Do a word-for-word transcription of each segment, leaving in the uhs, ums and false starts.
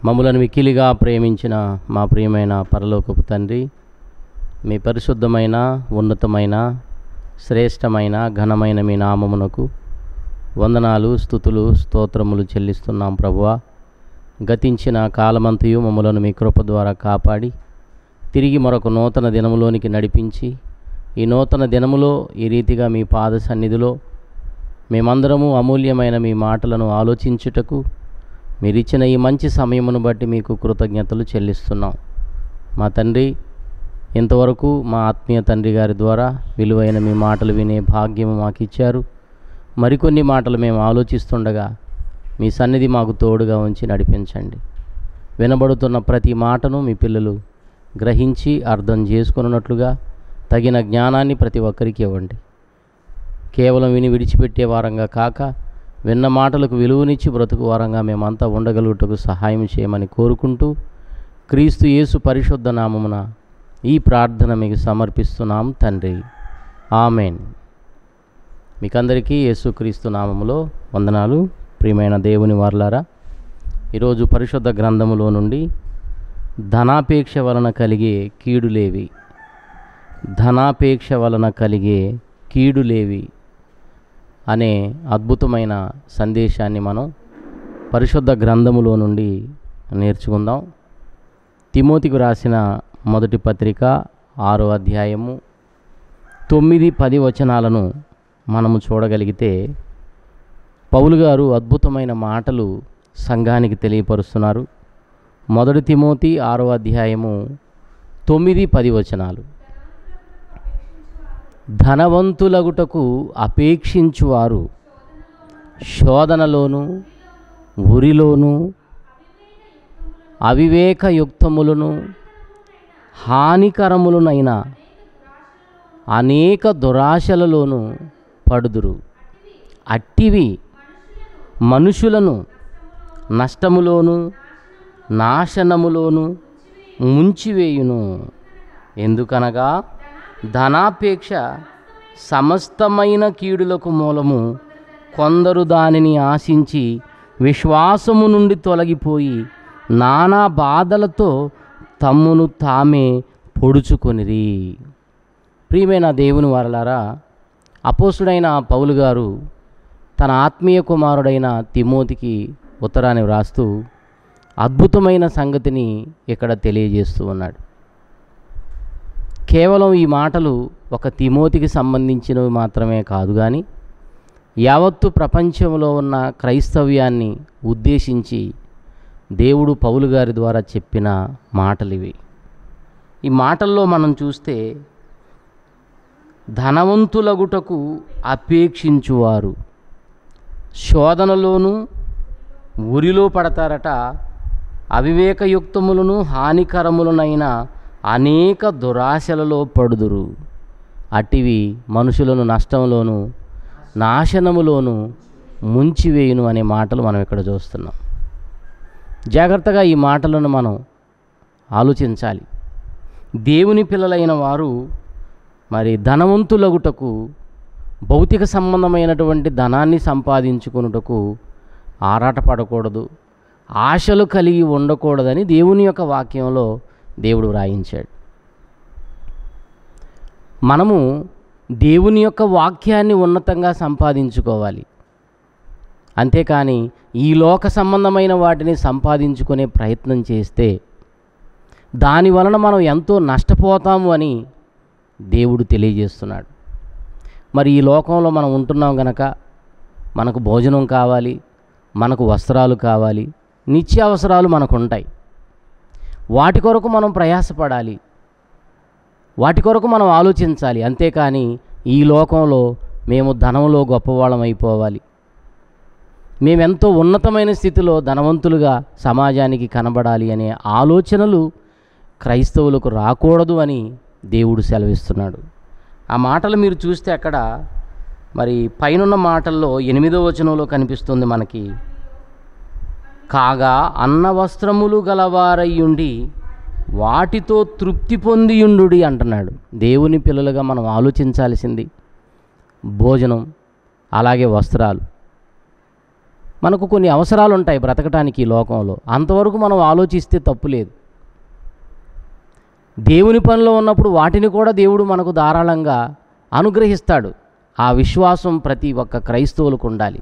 మమ్ములను మిక్కిలిగా ప్రేమించిన మా ప్రియమైన పరలోకపు తండ్రి, మీ పరిశుద్ధమైన ఉన్నతమైన శ్రేష్టమైన ఘనమైన మీ నామమునకు వందనాలు, స్తుతులు, స్తోత్రములు చెల్లిస్తున్నాం ప్రభువా. గతించిన కాలమంతయు మమ్ములను మీ కృప ద్వారా కాపాడి తిరిగి మరొక నూతన దినములోనికి నడిపించి, ఈ నూతన దినములో ఈ రీతిగా మీ పాద సన్నిధిలో మేమందరము అమూల్యమైన మీ మాటలను ఆలోచించుటకు మీరిచ్చిన ఈ మంచి సమయమును బట్టి మీకు కృతజ్ఞతలు చెల్లిస్తున్నాం. మా తండ్రి, ఇంతవరకు మా ఆత్మీయ తండ్రి గారి ద్వారా విలువైన మీ మాటలు వినే భాగ్యము మాకు ఇచ్చారు. మరికొన్ని మాటలు మేము ఆలోచిస్తుండగా మీ సన్నిధి మాకు తోడుగా ఉంచి నడిపించండి. వినబడుతున్న ప్రతి మాటను మీ పిల్లలు గ్రహించి అర్థం చేసుకున్నట్లుగా తగిన జ్ఞానాన్ని ప్రతి ఒక్కరికి ఇవ్వండి. కేవలం విని విడిచిపెట్టే వారంగా కాక విన్న మాటలకు విలువనిచ్చి బ్రతుకు వారంగా మేమంతా ఉండగలుగుటకు సహాయం చేయమని కోరుకుంటూ క్రీస్తు యేసు పరిశుద్ధ నామమున ఈ ప్రార్థన మీకు సమర్పిస్తున్నాం తండ్రి, ఆమెన్. మీకందరికీ యేసుక్రీస్తు నామములో వందనాలు. ప్రియమైన దేవుని వారలారా, ఈరోజు పరిశుద్ధ గ్రంథములో నుండి ధనాపేక్ష వలన కలిగే కీడులేవి, ధనాపేక్ష వలన కలిగే కీడులేవి అనే అద్భుతమైన సందేశాన్ని మనం పరిశుద్ధ గ్రంథములో నుండి నేర్చుకుందాం. తిమోతికి రాసిన మొదటి పత్రిక ఆరో అధ్యాయము తొమ్మిది పది వచనాలను మనము చూడగలిగితే పౌలు గారు అద్భుతమైన మాటలు సంఘానికి తెలియపరుస్తున్నారు. మొదటి తిమోతి ఆరో అధ్యాయము తొమ్మిది పది వచనాలు. ధనవంతులగుటకు అపేక్షించువారు శోధనలోను ఉరిలోను అవివేకయుక్తములను హానికరములనైన అనేక దురాశలలోనూ పడుదురు. అట్టివి మనుషులను నష్టములోను నాశనములోను ముంచివేయును. ఎందుకనగా ధనాపేక్ష సమస్తమైన కీడులకు మూలము. కొందరు దానిని ఆశించి విశ్వాసము నుండి తొలగిపోయి నానా బాధలతో తమ్మును తామే పొడుచుకొనిరి. ప్రియమైన దేవుని వారలారా, అపోస్తుడైన పౌలు గారు తన ఆత్మీయ కుమారుడైన తిమోతికి ఉత్తరాన్ని వ్రాస్తూ అద్భుతమైన సంగతిని ఇక్కడ తెలియజేస్తూ ఉన్నాడు. కేవలం ఈ మాటలు ఒక తిమోతికి సంబంధించినవి మాత్రమే కాదు, కానీ యావత్తు ప్రపంచంలో ఉన్న క్రైస్తవ్యాన్ని ఉద్దేశించి దేవుడు పౌలు గారి ద్వారా చెప్పిన మాటలు ఇవి. ఈ మాటల్లో మనం చూస్తే ధనవంతులగుటకు అపేక్షించువారు శోధనలోను ఉరిలో పడతారట. అవివేకయుక్తములను హానికరములనైన అనేక దురాశలలో పడుదురు. అట్టివి మనుషులను నష్టంలోను నాశనములోను ముంచివేయును అనే మాటలు మనం ఇక్కడ చూస్తున్నాం. జాగ్రత్తగా ఈ మాటలను మనం ఆలోచించాలి. దేవుని పిల్లలైన వారు మరి ధనవంతులగుటకు, భౌతిక సంబంధమైనటువంటి ధనాన్ని సంపాదించుకొనుటకు ఆరాటపడకూడదు, ఆశలు కలిగి ఉండకూడదని దేవుని యొక్క వాక్యంలో దేవుడు వ్రాయించాడు. మనము దేవుని యొక్క వాక్యాన్ని ఉన్నతంగా సంపాదించుకోవాలి. అంతేకాని ఈ లోక సంబంధమైన వాటిని సంపాదించుకునే ప్రయత్నం చేస్తే దాని వలన మనం ఎంతో నష్టపోతాము అని దేవుడు తెలియజేస్తున్నాడు. మరి ఈ లోకంలో మనం ఉంటున్నాం గనక మనకు భోజనం కావాలి, మనకు వస్త్రాలు కావాలి, నిత్యావసరాలు మనకు ఉంటాయి. వాటి కొరకు మనం ప్రయాసపడాలి, వాటి కొరకు మనం ఆలోచించాలి. అంతేకాని ఈ లోకంలో మేము ధనంలో గొప్పవాళ్ళం అయిపోవాలి, మేమెంతో ఉన్నతమైన స్థితిలో ధనవంతులుగా సమాజానికి కనబడాలి అనే ఆలోచనలు క్రైస్తవులకు రాకూడదు అని దేవుడు సెలవిస్తున్నాడు. ఆ మాటలు మీరు చూస్తే అక్కడ మరి పైనున్న మాటల్లో ఎనిమిదో వచనంలో కనిపిస్తుంది మనకి, కాగా అన్న వస్త్రములు గలవారయ్యుండి వాటితో తృప్తి పొందియుండుడి అంటున్నాడు. దేవుని పిల్లలుగా మనం ఆలోచించాల్సింది భోజనం, అలాగే వస్త్రాలు. మనకు కొన్ని అవసరాలు ఉంటాయి బ్రతకటానికి ఈ లోకంలో, అంతవరకు మనం ఆలోచిస్తే తప్పు లేదు. దేవుని పనిలో ఉన్నప్పుడు వాటిని కూడా దేవుడు మనకు ధారాళంగా అనుగ్రహిస్తాడు. ఆ విశ్వాసం ప్రతి ఒక్క క్రైస్తవులకు ఉండాలి.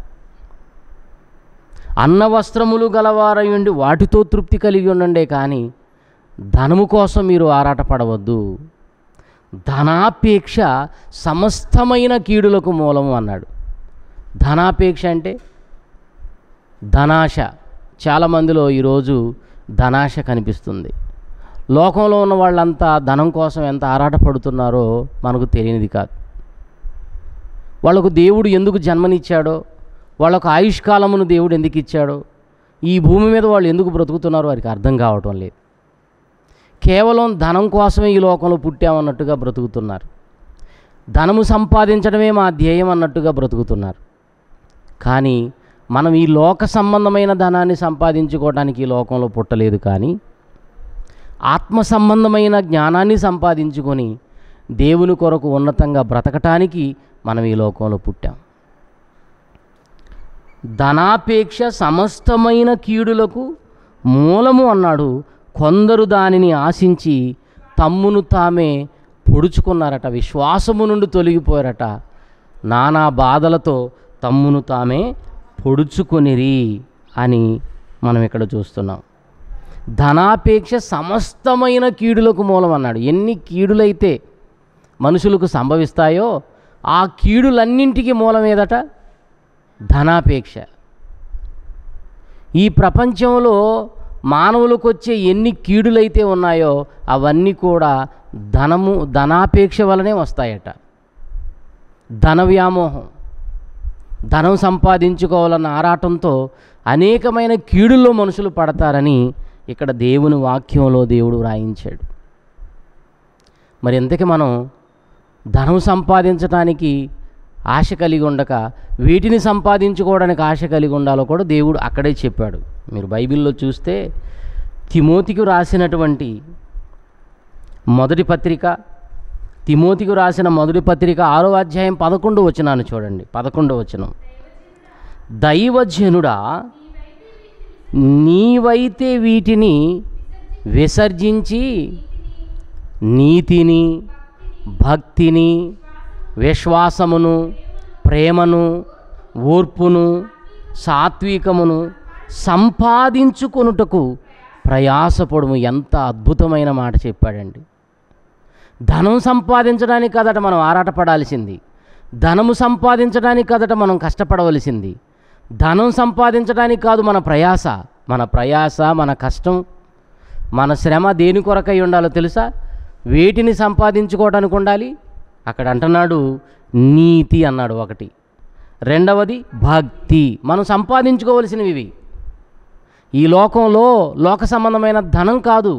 అన్న వస్త్రములు గలవారయుండి వాటితో తృప్తి కలిగి ఉండండే కానీ ధనము కోసం మీరు ఆరాటపడవద్దు. ధనాపేక్ష సమస్తమైన కీడులకు మూలము అన్నాడు. ధనాపేక్ష అంటే ధనాశ. చాలామందిలో ఈరోజు ధనాశ కనిపిస్తుంది. లోకంలో ఉన్న వాళ్ళంతా ధనం కోసం ఎంత ఆరాటపడుతున్నారో మనకు తెలియనిది కాదు. వాళ్ళకు దేవుడు ఎందుకు జన్మనిచ్చాడో, వాళ్ళకు ఆయుష్కాలమును దేవుడు ఎందుకు ఇచ్చాడో, ఈ భూమి మీద వాళ్ళు ఎందుకు బ్రతుకుతున్నారో వారికి అర్థం కావటం లేదు. కేవలం ధనం కోసమే ఈ లోకంలో పుట్టామన్నట్టుగా బ్రతుకుతున్నారు. ధనము సంపాదించడమే మా ధ్యేయం అన్నట్టుగా బ్రతుకుతున్నారు. కానీ మనం ఈ లోక సంబంధమైన ధనాన్ని సంపాదించుకోవడానికి ఈ లోకంలో పుట్టలేదు, కానీ ఆత్మ సంబంధమైన జ్ఞానాన్ని సంపాదించుకొని దేవుని కొరకు ఉన్నతంగా బ్రతకటానికి మనం ఈ లోకంలో పుట్టాం. ధనాపేక్ష సమస్తమైన కీడులకు మూలము అన్నాడు. కొందరు దానిని ఆశించి తమ్మును తామే పొడుచుకున్నారట, విశ్వాసము నుండి తొలగిపోయారట, నానా బాధలతో తమ్మును తామే పొడుచుకొనిరి అని మనం ఇక్కడ చూస్తున్నాం. ధనాపేక్ష సమస్తమైన కీడులకు మూలం అన్నాడు. ఎన్ని కీడులైతే మనుషులకు సంభవిస్తాయో ఆ కీడులన్నింటికి మూలం ఏదట? ధనాపేక్ష. ఈ ప్రపంచంలో మానవులకు వచ్చే ఎన్ని కీడులైతే ఉన్నాయో అవన్నీ కూడా ధనము ధనాపేక్ష వలనే వస్తాయట. ధన వ్యామోహం, ధనం సంపాదించుకోవాలన్న ఆరాటంతో అనేకమైన కీడుల్లో మనుషులు పడతారని ఇక్కడ దేవుని వాక్యంలో దేవుడు వ్రాయించాడు. మరి ఎంతకి మనం ధనం సంపాదించడానికి ఆశ కలిగి ఉండక వీటిని సంపాదించుకోవడానికి ఆశ కలిగి ఉండాలో కూడా దేవుడు అక్కడే చెప్పాడు. మీరు బైబిల్లో చూస్తే తిమోతికి రాసినటువంటి మొదటి పత్రిక, తిమోతికి రాసిన మొదటి పత్రిక ఆరో అధ్యాయం పదకొండు వచనాన్ని చూడండి. పదకొండు వచనం, దైవజనుడా నీవైతే వీటిని విసర్జించి నీతిని, భక్తిని, విశ్వాసమును, ప్రేమను, ఓర్పును, సాత్వికమును సంపాదించుకొనుటకు ప్రయాసపడుము. ఎంత అద్భుతమైన మాట చెప్పాడండి. ధనం సంపాదించడానికి కదట మనం ఆరాటపడాల్సింది, ధనము సంపాదించడానికి కదట మనం కష్టపడవలసింది. ధనం సంపాదించడానికి కాదు మన ప్రయాస. మన ప్రయాస, మన కష్టం, మన శ్రమ దేని కొరకై ఉండాలో తెలుసా? వేటిని సంపాదించుకోవడానికి ఉండాలి. అక్కడ అంటున్నాడు నీతి అన్నాడు ఒకటి, రెండవది భక్తి. మనం సంపాదించుకోవలసినవి ఇవి. ఈ లోకంలో లోక సంబంధమైన ధనం కాదు,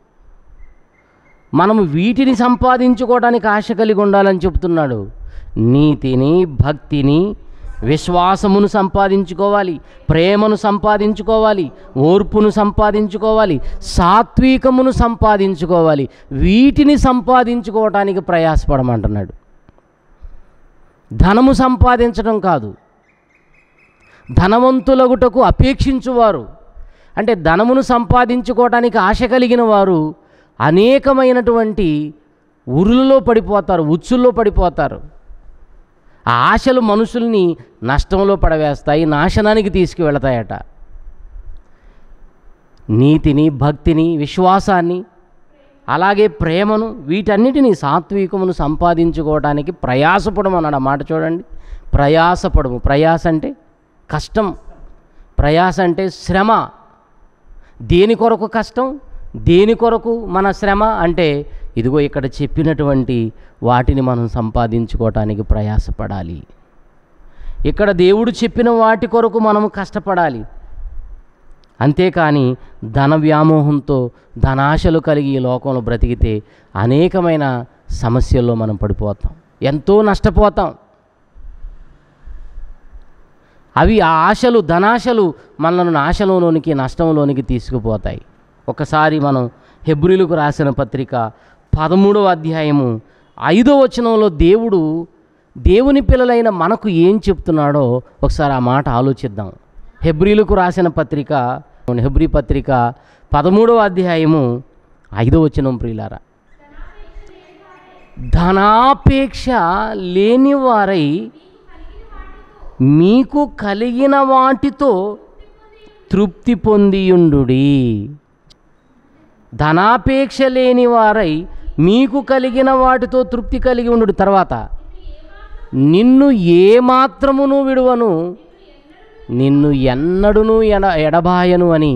మనము వీటిని సంపాదించుకోవడానికి ఆశ కలిగి ఉండాలని చెప్తున్నాడు. నీతిని, భక్తిని, విశ్వాసమును సంపాదించుకోవాలి, ప్రేమను సంపాదించుకోవాలి, ఓర్పును సంపాదించుకోవాలి, సాత్వికమును సంపాదించుకోవాలి. వీటిని సంపాదించుకోవటానికి ప్రయాసపడమంటున్నాడు. ధనము సంపాదించడం కాదు. ధనవంతులగుటకు అపేక్షించువారు అంటే ధనమును సంపాదించుకోవటానికి ఆశ కలిగిన వారు అనేకమైనటువంటి ఉరులలో పడిపోతారు, ఉచ్చుల్లో పడిపోతారు. ఆ ఆశలు మనుషుల్ని నష్టంలో పడవేస్తాయి, నాశనానికి తీసుకువెళతాయట. నీతిని, భక్తిని, విశ్వాసాన్ని, అలాగే ప్రేమను, వీటన్నిటినీ సాత్వికమును సంపాదించుకోవడానికి ప్రయాసపడము అన్నాడు. ఆ మాట చూడండి, ప్రయాసపడము. ప్రయాస అంటే కష్టం, ప్రయాస అంటే శ్రమ. దేని కొరకు కష్టం, దేని కొరకు మన శ్రమ అంటే ఇదిగో ఇక్కడ చెప్పినటువంటి వాటిని మనం సంపాదించుకోవటానికి ప్రయాసపడాలి. ఇక్కడ దేవుడు చెప్పిన వాటి కొరకు మనము కష్టపడాలి. అంతేకాని ధన వ్యామోహంతో ధనాశలు కలిగి ఈ లోకంలో బ్రతికితే అనేకమైన సమస్యల్లో మనం పడిపోతాం, ఎంతో నష్టపోతాం. అవి ఆ ఆశలు, ధనాశలు మనల్ని నాశనంలోనికి, నష్టంలోనికి తీసుకుపోతాయి. ఒకసారి మనం హెబ్రీలకు రాసిన పత్రిక పదమూడవ అధ్యాయము ఐదో వచనంలో దేవుడు దేవుని పిల్లలైన మనకు ఏం చెప్తున్నాడో ఒకసారి ఆ మాట ఆలోచిద్దాం. హెబ్రీలకు రాసిన పత్రిక, హెబ్రీ పత్రిక పదమూడవ అధ్యాయము ఐదో వచనం ప్రియులారా, ధనాపేక్ష లేని వారై మీకు కలిగిన వాటితో తృప్తి పొందియుండుడి. ధనాపేక్ష లేని వారై మీకు కలిగిన వాటితో తృప్తి కలిగి ఉండు. తర్వాత, నిన్ను ఏమాత్రమును విడువను, నిన్ను ఎన్నడును ఎడ ఎడబాయను అని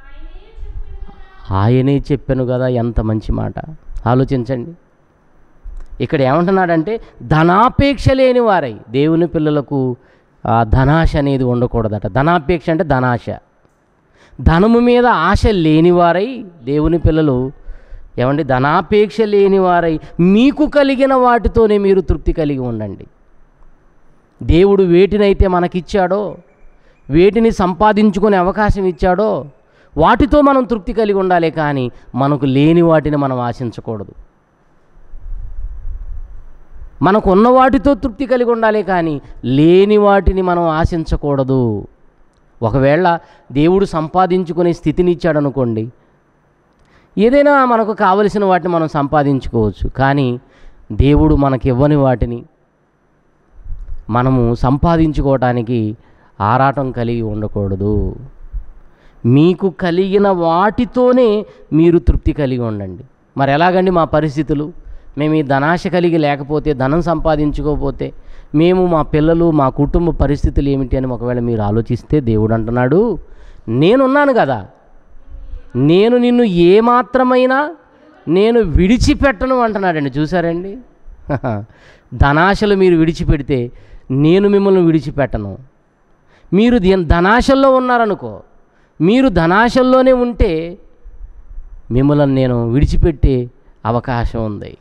ఆయనే చెప్పాను కదా. ఎంత మంచి మాట ఆలోచించండి. ఇక్కడ ఏమంటున్నాడంటే ధనాపేక్ష లేని వారై, దేవుని పిల్లలకు ధనాశ అనేది ఉండకూడదట. ధనాపేక్ష అంటే ధనాశ, ధనము మీద ఆశ లేనివారై దేవుని పిల్లలు ఏమండి, ధనాపేక్ష లేనివారై మీకు కలిగిన వాటితోనే మీరు తృప్తి కలిగి ఉండండి. దేవుడు వేటినైతే మనకిచ్చాడో, వేటిని సంపాదించుకునే అవకాశం ఇచ్చాడో వాటితో మనం తృప్తి కలిగి ఉండాలి, కానీ మనకు లేని వాటిని మనం ఆశించకూడదు. మనకు ఉన్న వాటితో తృప్తి కలిగి ఉండాలి, కానీ లేని వాటిని మనం ఆశించకూడదు. ఒకవేళ దేవుడు సంపాదించుకునే స్థితిని ఇచ్చాడనుకోండి, ఏదైనా మనకు కావలసిన వాటిని మనం సంపాదించుకోవచ్చు, కానీ దేవుడు మనకి ఇవ్వని వాటిని మనము సంపాదించుకోవటానికి ఆరాటం కలిగి ఉండకూడదు. మీకు కలిగిన వాటితోనే మీరు తృప్తి కలిగి ఉండండి. మరి ఎలాగండి మా పరిస్థితులు? మేము ఈ ధనాశ కలిగి లేకపోతే, ధనం సంపాదించుకోకపోతే మేము, మా పిల్లలు, మా కుటుంబ పరిస్థితులు ఏమిటి అని ఒకవేళ మీరు ఆలోచిస్తే, దేవుడు అంటున్నాడు, నేనున్నాను కదా, నేను నిన్ను ఏమాత్రమైనా నేను విడిచిపెట్టను అంటున్నాడండి. చూసారండి, ధనాశలు మీరు విడిచిపెడితే నేను మిమ్మల్ని విడిచిపెట్టను. మీరు ధనాశల్లో ఉన్నారనుకో, మీరు ధనాశల్లోనే ఉంటే మిమ్మల్ని నేను విడిచిపెట్టే అవకాశం ఉంది.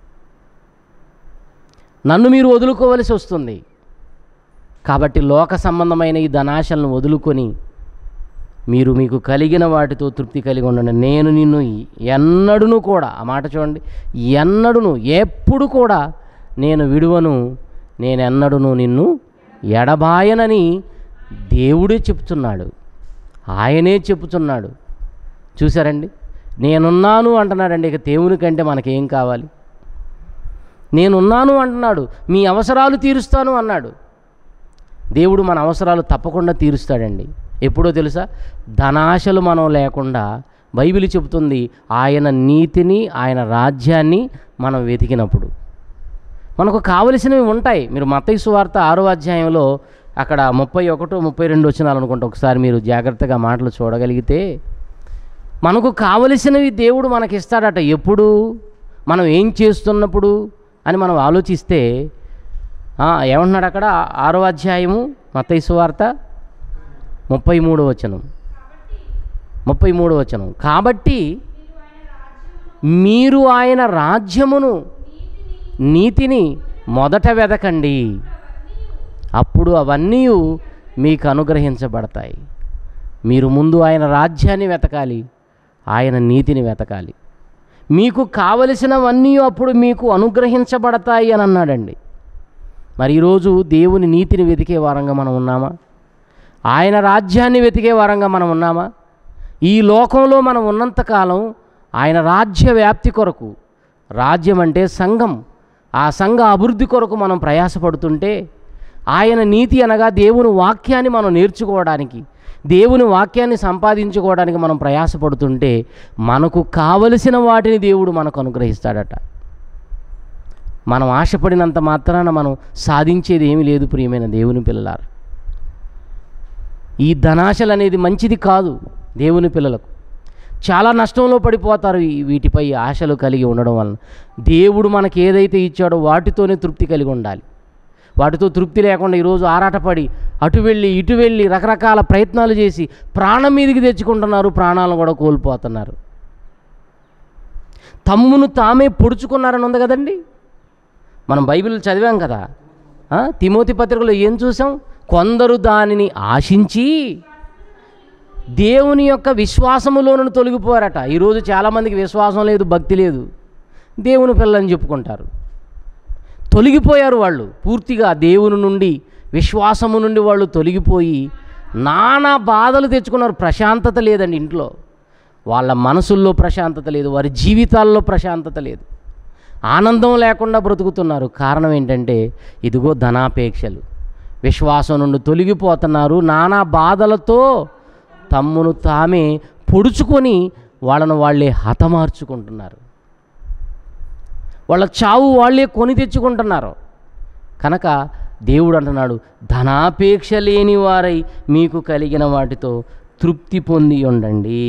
నన్ను మీరు వదులుకోవలసి వస్తుంది. కాబట్టి లోక సంబంధమైన ఈ ధనాశలను వదులుకొని మీరు మీకు కలిగిన వాటితో తృప్తి కలిగి ఉండండి. నేను నిన్ను ఎన్నడును కూడా, ఆ మాట చూడండి, ఎన్నడును, ఎప్పుడు కూడా నేను విడువను, నేను ఎన్నడును నిన్ను ఎడబాయనని దేవుడే చెప్తున్నాడు, ఆయనే చెప్తున్నాడు. చూసారండి, నేనున్నాను అంటున్నాడండి. ఇక దేవుని కంటే మనకేం కావాలి? నేనున్నాను అంటున్నాడు, మీ అవసరాలు తీరుస్తాను అన్నాడు. దేవుడు మన అవసరాలు తప్పకుండా తీరుస్తాడండి. ఎప్పుడో తెలుసా? ధనాశలు మనం లేకుండా, బైబిల్ చెబుతుంది, ఆయన నీతిని, ఆయన రాజ్యాన్ని మనం వెతికినప్పుడు మనకు కావలసినవి ఉంటాయి. మీరు మత్తయి సువార్త ఆరో అధ్యాయంలో అక్కడ ముప్పై ఒకటో ముప్పై రెండు వచనాలు అనుకుంటా, ఒకసారి మీరు జాగ్రత్తగా మాటలు చూడగలిగితే, మనకు కావలసినవి దేవుడు మనకిస్తాడట. ఎప్పుడు? మనం ఏం చేస్తున్నప్పుడు అని మనం ఆలోచిస్తే ఏమంటున్నాడు అక్కడ? ఆరో అధ్యాయము మత్తయి సువార్త ముప్పై మూడో వచనం, ముప్పై మూడో వచనం, కాబట్టి మీరు ఆయన రాజ్యమును, నీతిని మొదట వెదకండి, అప్పుడు అవన్నీ మీకు అనుగ్రహించబడతాయి. మీరు ముందు ఆయన రాజ్యాన్ని వెతకాలి, ఆయన నీతిని వెతకాలి, మీకు కావలసినవన్నీ అప్పుడు మీకు అనుగ్రహించబడతాయి అని అన్నాడండి. మరి ఈరోజు దేవుని నీతిని వెతికే వారంగా మనం ఉన్నామా? ఆయన రాజ్యాన్ని వెతికే వారంగా మనం ఉన్నామా? ఈ లోకంలో మనం ఉన్నంతకాలం ఆయన రాజ్య వ్యాప్తి కొరకు, రాజ్యం అంటే సంఘం, ఆ సంఘ అభివృద్ధి కొరకు మనం ప్రయాసపడుతుంటే, ఆయన నీతి అనగా దేవుని వాక్యాన్ని మనం నేర్చుకోవడానికి, దేవుని వాక్యాన్ని సంపాదించుకోవడానికి మనం ప్రయాసపడుతుంటే, మనకు కావలసిన వాటిని దేవుడు మనకు అనుగ్రహిస్తాడట. మనం ఆశపడినంత మాత్రాన మనం సాధించేది ఏమీ లేదు ప్రియమైన దేవుని పిల్లలారా. ఈ ధనాశలు అనేది మంచిది కాదు. దేవుని పిల్లలకు చాలా నష్టంలో పడిపోతారు వీటిపై ఆశలు కలిగి ఉండడం వలన. దేవుడు మనకి ఏదైతే ఇచ్చాడో వాటితోనే తృప్తి కలిగి ఉండాలి. వాటితో తృప్తి లేకుండా ఈరోజు ఆరాటపడి అటు వెళ్ళి ఇటు వెళ్ళి రకరకాల ప్రయత్నాలు చేసి ప్రాణం మీదకి తెచ్చుకుంటున్నారు, ప్రాణాలను కూడా కోల్పోతున్నారు. తమ్మును తామే పొడుచుకున్నారని ఉంది కదండి, మనం బైబిల్ చదివాం కదా. తిమోతి పత్రికలో ఏం చూసాం? కొందరు దానిని ఆశించి దేవుని యొక్క విశ్వాసములోనూ తొలగిపోయారట. ఈరోజు చాలామందికి విశ్వాసం లేదు, భక్తి లేదు, దేవుని పిల్లని చెప్పుకుంటారు. తొలగిపోయారు వాళ్ళు పూర్తిగా దేవుని నుండి, విశ్వాసము నుండి వాళ్ళు తొలగిపోయి నానా బాధలు తెచ్చుకున్నారు. ప్రశాంతత లేదండి ఇంట్లో. వాళ్ళ మనసుల్లో ప్రశాంతత లేదు, వారి జీవితాల్లో ప్రశాంతత లేదు, ఆనందం లేకుండా బ్రతుకుతున్నారు. కారణం ఏంటంటే ఇదిగో ధనాపేక్షలు. విశ్వాసం నుండి తొలగిపోతున్నారు. నానా బాధలతో తమ్మును తామే పొడుచుకొని వాళ్ళను వాళ్ళే హతమార్చుకుంటున్నారు. వాళ్ళ చావు వాళ్ళే కొని తెచ్చుకుంటున్నారు. కనుక దేవుడు అంటున్నాడు, ధనాపేక్ష లేని వారై మీకు కలిగిన వాటితో తృప్తి పొంది ఉండండి.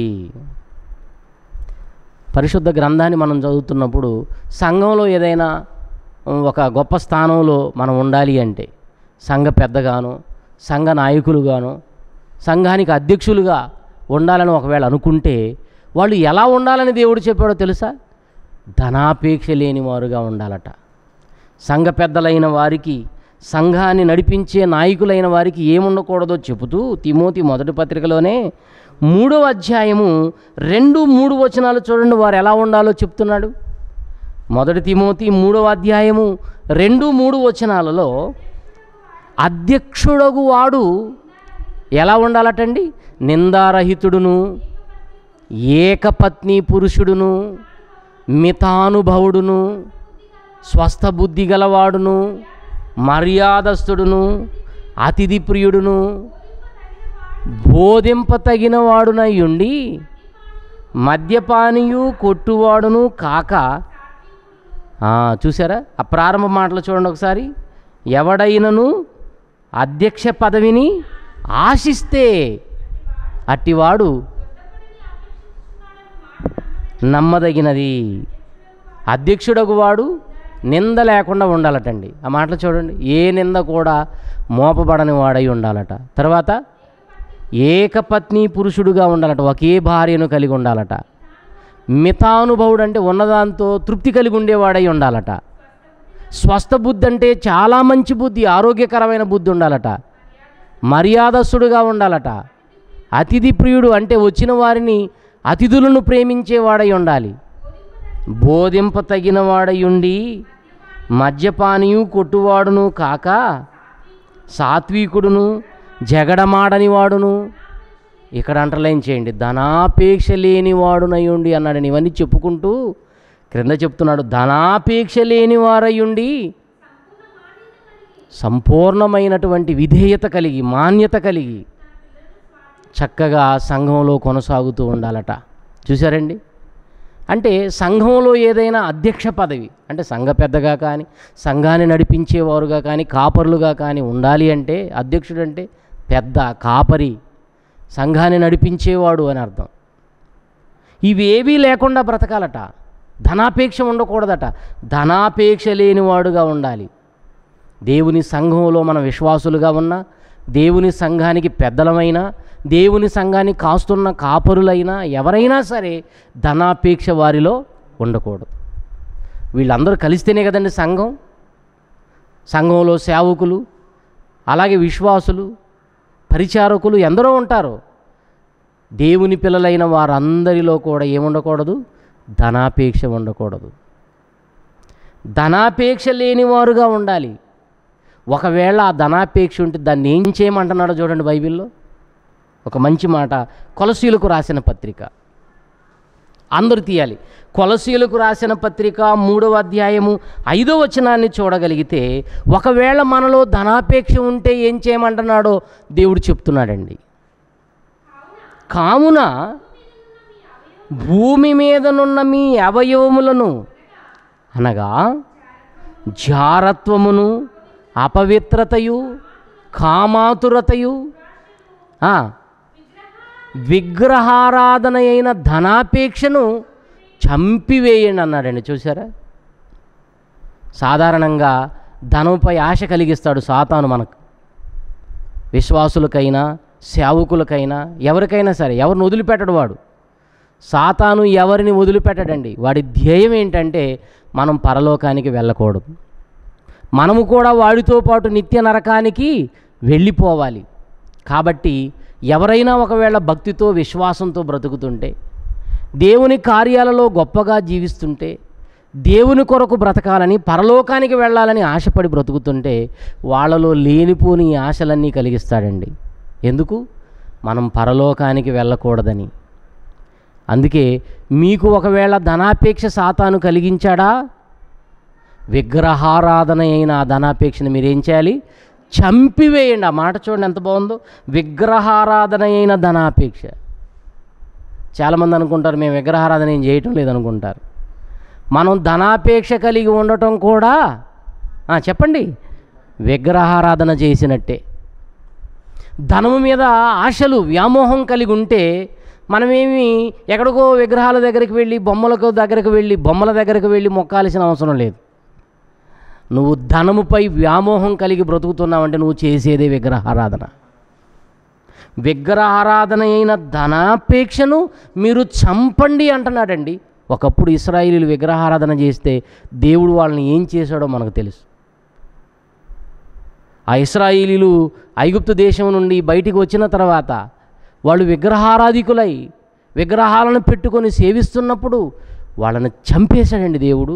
పరిశుద్ధ గ్రంథాన్ని మనం చదువుతున్నప్పుడు సంఘంలో ఏదైనా ఒక గొప్ప స్థానంలో మనం ఉండాలి అంటే, సంఘ పెద్దగానో సంఘ నాయకులుగానో సంఘానికి అధ్యక్షులుగా ఉండాలని ఒకవేళ అనుకుంటే వాళ్ళు ఎలా ఉండాలని దేవుడు చెప్పాడో తెలుసా? ధనాపేక్ష లేని వారుగా ఉండాలట. సంఘ పెద్దలైన వారికి, సంఘాన్ని నడిపించే నాయకులైన వారికి ఏముండకూడదో చెబుతూ తిమోతి మొదటి పత్రికలోనే మూడవ అధ్యాయము రెండు మూడు వచనాలు చూడండి, వారు ఎలా ఉండాలో చెప్తున్నాడు. మొదటి తిమోతి మూడవ అధ్యాయము రెండు మూడు వచనాలలో అధ్యక్షుడగు వాడు ఎలా ఉండాలటండి? నిందారహితుడును, ఏకపత్ని పురుషుడును, మితానుభవుడును, స్వస్థ బుద్ధి గలవాడును, మర్యాదస్తుడును, అతిథి ప్రియుడును, బోధింపతగిన వాడునై ఉండి మద్యపానీయు కొట్టువాడును కాక. చూసారా ఆ ప్రారంభ మాటలు చూడండి ఒకసారి. ఎవడైనను అధ్యక్ష పదవిని ఆశిస్తే అట్టివాడు నమ్మదగినది. అధ్యక్షుడగు వాడు నింద లేకుండా ఉండాలటండి. ఆ మాటలు చూడండి. ఏ నింద కూడా మోపబడని వాడై ఉండాలట. తర్వాత ఏకపత్ని పురుషుడుగా ఉండాలట, ఒకే భార్యను కలిగి ఉండాలట. మితానుభవుడు అంటే ఉన్నదాంతో తృప్తి కలిగి ఉండేవాడై ఉండాలట. స్వస్థ బుద్ధి అంటే చాలా మంచి బుద్ధి, ఆరోగ్యకరమైన బుద్ధి ఉండాలట. మర్యాదస్తుడుగా ఉండాలట. అతిథి ప్రియుడు అంటే వచ్చిన వారిని, అతిథులను ప్రేమించేవాడై ఉండాలి. బోధింపతగిన వాడై ఉండి మద్యపానీయు కొట్టువాడును కాక సాత్వికుడును, జగడమాడని వాడును. ఇక్కడ అంటర్లైన్ చేయండి, ధనాపేక్ష లేని వాడునై ఉండి అన్నాడు. ఇవన్నీ చెప్పుకుంటూ క్రింద చెప్తున్నాడు, ధనాపేక్ష లేని వారై ఉండి సంపూర్ణమైనటువంటి విధేయత కలిగి, మాన్యత కలిగి చక్కగా సంఘంలో కొనసాగుతూ ఉండాలట. చూసారండి? అంటే సంఘంలో ఏదైనా అధ్యక్ష పదవి అంటే సంఘ పెద్దగా కానీ, సంఘాన్ని నడిపించేవారుగా కానీ, కాపరులుగా కానీ ఉండాలి అంటే, అధ్యక్షుడు అంటే పెద్ద, కాపరి, సంఘాన్ని నడిపించేవాడు అని అర్థం. ఇవేవీ లేకుండా బ్రతకాలట. ధనాపేక్ష ఉండకూడదట. ధనాపేక్ష లేనివాడుగా ఉండాలి. దేవుని సంఘంలో మన విశ్వాసులుగా ఉన్నా, దేవుని సంఘానికి పెద్దలమైనా, దేవుని సంఘాన్ని కాస్తున్న కాపరులైనా ఎవరైనా సరే ధనాపేక్ష వారిలో ఉండకూడదు. వీళ్ళందరూ కలిస్తేనే కదండి సంఘం. సంఘంలో సేవకులు, అలాగే విశ్వాసులు, పరిచారకులు ఎందరో ఉంటారు. దేవుని పిల్లలైన వారందరిలో కూడా ఏముండకూడదు? ధనాపేక్ష ఉండకూడదు. ధనాపేక్ష లేనివారుగా ఉండాలి. ఒకవేళ ఆ ధనాపేక్ష ఉంటే దాన్ని ఏం చేయమంటున్నాడో చూడండి బైబిల్లో. ఒక మంచి మాట, కొలసీలకు రాసిన పత్రిక అందరూ తీయాలి. కొలసీలకు రాసిన పత్రిక మూడవ అధ్యాయము ఐదో వచనాన్ని చూడగలిగితే, ఒకవేళ మనలో ధనాపేక్ష ఉంటే ఏం చేయమంటున్నాడో దేవుడు చెప్తున్నాడండి. కావున భూమి మీదనున్న మీ అవయవములను అనగా జారత్వమును, అపవిత్రతయు, కామాతురతయు, విగ్రహారాధన అయిన ధనాపేక్షను చంపివేయండి అన్నాడండి. చూసారా? సాధారణంగా ధనంపై ఆశ కలిగిస్తాడు సాతాను మనకు. విశ్వాసులకైనా, సేవకులకైనా, ఎవరికైనా సరే, ఎవరిని వదిలిపెట్టడు వాడు. సాతాను ఎవరిని వదిలిపెట్టడండి. వాడి ధ్యేయం ఏంటంటే మనం పరలోకానికి వెళ్ళకూడదు, మనము కూడా వాడితో పాటు నిత్య నరకానికి వెళ్ళిపోవాలి. కాబట్టి ఎవరైనా ఒకవేళ భక్తితో, విశ్వాసంతో బ్రతుకుతుంటే, దేవుని కార్యాలలో గొప్పగా జీవిస్తుంటే, దేవుని కొరకు బ్రతకాలని, పరలోకానికి వెళ్ళాలని ఆశపడి బ్రతుకుతుంటే వాళ్ళలో లేనిపోని ఆశలన్నీ కలిగిస్తాడండి. ఎందుకు? మనం పరలోకానికి వెళ్ళకూడదని. అందుకే మీకు ఒకవేళ ధనాపేక్ష సాతాను కలిగించాడా, విగ్రహారాధన అయిన ఆ ధనాపేక్షను మీరేం చేయాలి? చంపివేయండి. ఆ మాట చూడండి ఎంత బాగుందో, విగ్రహారాధన అయిన ధనాపేక్ష. చాలామంది అనుకుంటారు మేము విగ్రహారాధన ఏం చేయటం లేదనుకుంటారు. మనం ధనాపేక్ష కలిగి ఉండటం కూడా చెప్పండి విగ్రహారాధన చేసినట్టే. ధనము మీద ఆశలు వ్యామోహం కలిగి ఉంటే మనమేమి ఎక్కడికో విగ్రహాల దగ్గరికి వెళ్ళి బొమ్మలకు దగ్గరికి వెళ్ళి బొమ్మల దగ్గరికి వెళ్ళి మొక్కాల్సిన అవసరం లేదు. నువ్వు ధనముపై వ్యామోహం కలిగి బ్రతుకుతున్నావంటే నువ్వు చేసేదే విగ్రహారాధన. విగ్రహారాధన అయిన ధనాపేక్షను మీరు చంపండి అంటున్నాడండి. ఒకప్పుడు ఇశ్రాయేలీయులు విగ్రహారాధన చేస్తే దేవుడు వాళ్ళని ఏం చేశాడో మనకు తెలుసు. ఆ ఇశ్రాయేలీయులు ఐగుప్తు దేశం నుండి బయటికి వచ్చిన తర్వాత వాళ్ళు విగ్రహారాధికులై విగ్రహాలను పెట్టుకొని సేవిస్తున్నప్పుడు వాళ్ళని చంపేశాడండి దేవుడు.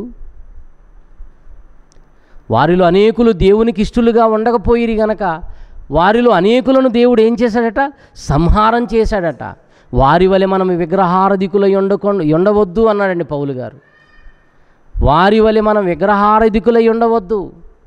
వారిలో అనేకులు దేవునికి ఇష్టలుగా ఉండకపోయిరి గనక వారిలో అనేకులను దేవుడు ఏం చేశాడట? సంహారం చేశాడట. వారి వలె మనం విగ్రహారాధికులై ఉండకుండా ఉండవద్దు అన్నాడండి పౌలు గారు. వారి వలె మనం విగ్రహారాధికులై ఉండవద్దు,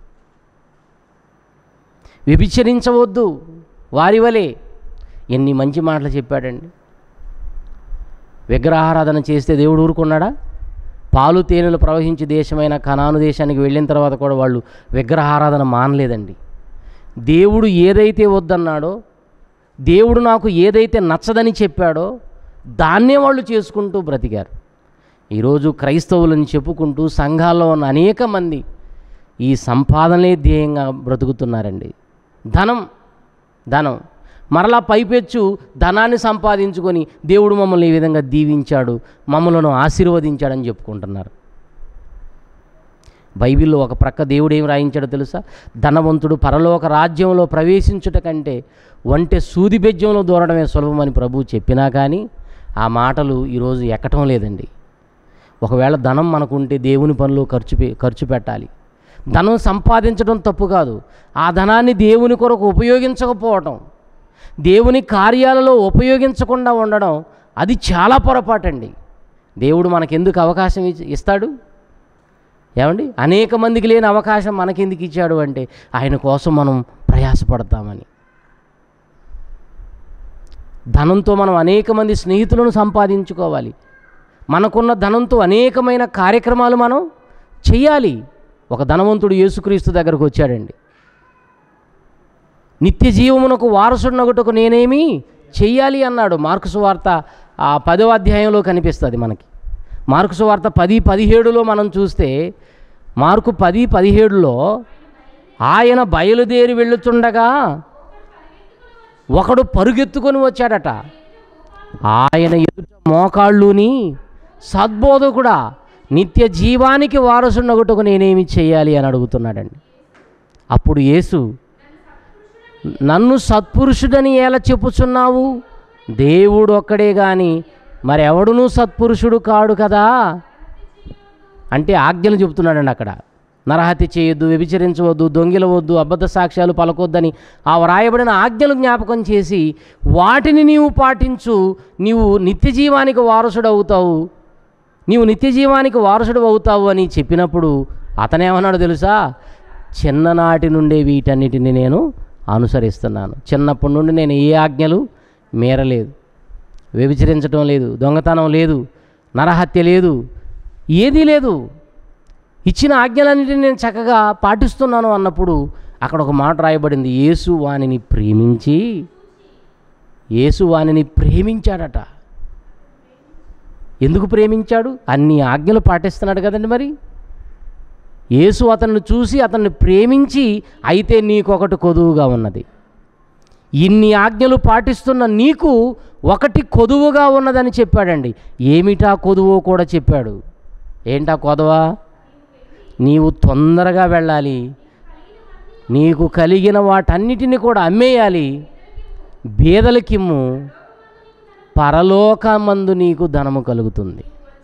వ్యభిచరించవద్దు వారి వలె. ఎన్ని మంచి మాటలు చెప్పాడండి. విగ్రహారాధన చేస్తే దేవుడు ఊరుకున్నాడా? పాలు తేనెలు ప్రవహించి దేశమైన కనాను దేశానికి వెళ్ళిన తర్వాత కూడా వాళ్ళు విగ్రహారాధన మానలేదండి. దేవుడు ఏదైతే వద్దన్నాడో, దేవుడు నాకు ఏదైతే నచ్చదని చెప్పాడో దాన్నే వాళ్ళు చేసుకుంటూ బ్రతికారు. ఈరోజు క్రైస్తవులని చెప్పుకుంటూ సంఘాల్లో ఉన్న అనేక మంది ఈ సంపాదనే ధ్యేయంగా బ్రతుకుతున్నారండి. ధనం ధనం మరలా పైపెచ్చు ధనాన్ని సంపాదించుకొని దేవుడు మమ్మల్ని ఈ విధంగా దీవించాడు, మమ్మలను ఆశీర్వదించాడని చెప్పుకుంటున్నారు. బైబిల్లో ఒక ప్రక్క దేవుడు ఏం రాయించాడో తెలుసా? ధనవంతుడు పరలోక రాజ్యంలో ప్రవేశించుట కంటే వంటె సూది బెజ్జంలో దూరడమే సులభమని ప్రభువు చెప్పినా కానీ ఆ మాటలు ఈరోజు ఎక్కటం లేదండి. ఒకవేళ ధనం మనకుంటే దేవుని పనిలో ఖర్చు ఖర్చు పెట్టాలి. ధనం సంపాదించడం తప్పు కాదు, ఆ ధనాన్ని దేవుని కొరకు ఉపయోగించకపోవటం, దేవుని కార్యాలలో ఉపయోగించకుండా ఉండడం అది చాలా పొరపాటండి. దేవుడు మనకెందుకు అవకాశం ఇస్తాడు ఏమండి? అనేక మందికి లేని అవకాశం మనకెందుకు ఇచ్చాడు అంటే ఆయన కోసం మనం ప్రయాసపడతామని. ధనంతో మనం అనేక మంది స్నేహితులను సంపాదించుకోవాలి. మనకున్న ధనంతో అనేకమైన కార్యక్రమాలు మనం చెయ్యాలి. ఒక ధనవంతుడు యేసుక్రీస్తు దగ్గరకు వచ్చాడండి. నిత్య జీవమునకు వారసుడినగుటకు నేనేమి చెయ్యాలి అన్నాడు. మార్కు సువార్త ఆ పదవ అధ్యాయంలో కనిపిస్తుంది మనకి. మార్కు సువార్త పది పదిహేడులో మనం చూస్తే మార్కు పది పదిహేడులో ఆయన బయలుదేరి వెళ్ళుతుండగా ఒకడు పరుగెత్తుకొని వచ్చాడట. ఆయన ఎదుట మోకాళ్ళుని, సద్బోధకుడా నిత్య జీవానికి వారసుడినగుటకు నేనేమి చేయాలి అని అడుగుతున్నాడండి. అప్పుడు యేసు, నన్ను సత్పురుషుడని ఎలా చెప్పుచున్నావు? దేవుడు ఒక్కడే కానీ మరెవడునూ సత్పురుషుడు కాడు కదా అంటే ఆజ్ఞలు చెబుతున్నాడండి. అక్కడ నరహత్య చేయొద్దు, వ్యభిచరించవద్దు, దొంగిలవద్దు, అబద్ధ సాక్ష్యాలు పలకొద్దని ఆ వ్రాయబడిన ఆజ్ఞలు జ్ఞాపకం చేసి వాటిని నీవు పాటించు, నీవు నిత్య జీవానికి వారసుడు అవుతావు, నీవు నిత్య జీవానికి వారసుడు అవుతావు అని చెప్పినప్పుడు అతనేమన్నాడు తెలుసా? చిన్ననాటి నుండే వీటన్నిటిని నేను అనుసరిస్తున్నాను. చిన్నప్పటి నుండి నేను ఏ ఆజ్ఞలు మీరలేదు, వ్యభిచరించడం లేదు, దొంగతనం లేదు, నరహత్య లేదు, ఏదీ లేదు, ఇచ్చిన ఆజ్ఞలన్నిటిని నేను చక్కగా పాటిస్తున్నాను అన్నప్పుడు అక్కడ ఒక మాట రాయబడింది, యేసు వానిని ప్రేమించి యేసు వానిని ప్రేమించాడట. ఎందుకు ప్రేమించాడు? అన్ని ఆజ్ఞలు పాటిస్తున్నాడు కదండి. మరి యేసు అతన్ని చూసి అతన్ని ప్రేమించి, అయితే నీకొకటి కొదువుగా ఉన్నది, ఇన్ని ఆజ్ఞలు పాటిస్తున్న నీకు ఒకటి కొదువుగా ఉన్నదని చెప్పాడండి. ఏమిటా కొదువో కూడా చెప్పాడు. ఏంటా కొదవా? నీవు తొందరగా వెళ్ళాలి, నీకు కలిగిన వాటన్నిటిని కూడా అమ్మేయాలి, బీదలకిమ్ము, పరలోకమందు నీకు ధనము కలుగుతుంది.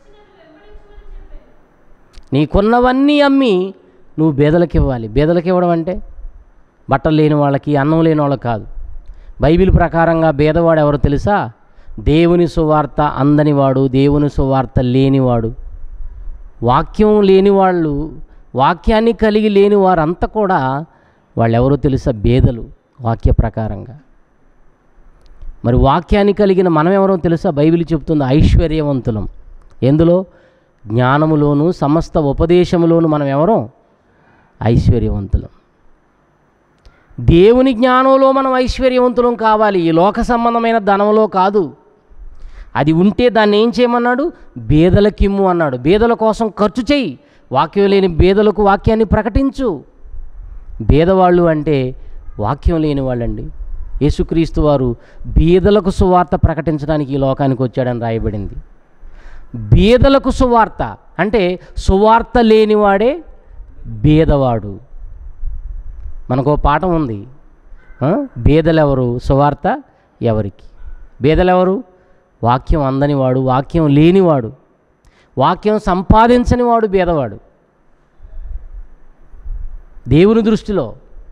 నీకున్నవన్నీ అమ్మి నువ్వు బీదలకు ఇవ్వాలి. బీదలకు ఇవ్వడం అంటే బట్టలు లేని వాళ్ళకి, అన్నం లేని వాళ్ళకి కాదు. బైబిల్ ప్రకారంగా భేదవాడు ఎవరో తెలుసా? దేవుని సువార్త అందనివాడు, దేవుని సువార్త లేనివాడు. వాక్యం లేని వాళ్ళు, వాక్యాన్ని కలిగి లేని వారంతా కూడా వాళ్ళు ఎవరో తెలుసా? భేదలు వాక్య ప్రకారంగా. మరి వాక్యాన్ని కలిగిన మనం ఎవరో తెలుసా? బైబిల్ చెప్తుంది ఐశ్వర్యవంతులం. ఎందులో? జ్ఞానములోను సమస్త ఉపదేశములోను మనం ఎవరో ఐశ్వర్యవంతులం. దేవుని జ్ఞానంలో మనం ఐశ్వర్యవంతులం కావాలి, ఈ లోక సంబంధమైన ధనంలో కాదు. అది ఉంటే దాన్ని ఏం చేయమన్నాడు? బేదలకిమ్ము అన్నాడు. బేదల కోసం ఖర్చు చేయి, వాక్యం లేని బేదలకు వాక్యాన్ని ప్రకటించు. బేదవాళ్ళు అంటే వాక్యం లేని వాళ్ళండి. యేసుక్రీస్తు వారు బీదలకు సువార్త ప్రకటించడానికి ఈ లోకానికి వచ్చాడని రాయబడింది. బీదలకు సువార్త అంటే సువార్త లేనివాడే బీదవాడు. మనకు పాఠం ఉంది, బీదలెవరు, సువార్త ఎవరికి? బీదలెవరు? వాక్యం అందనివాడు, వాక్యం లేనివాడు, వాక్యం సంపాదించని వాడు బీదవాడు దేవుని దృష్టిలో.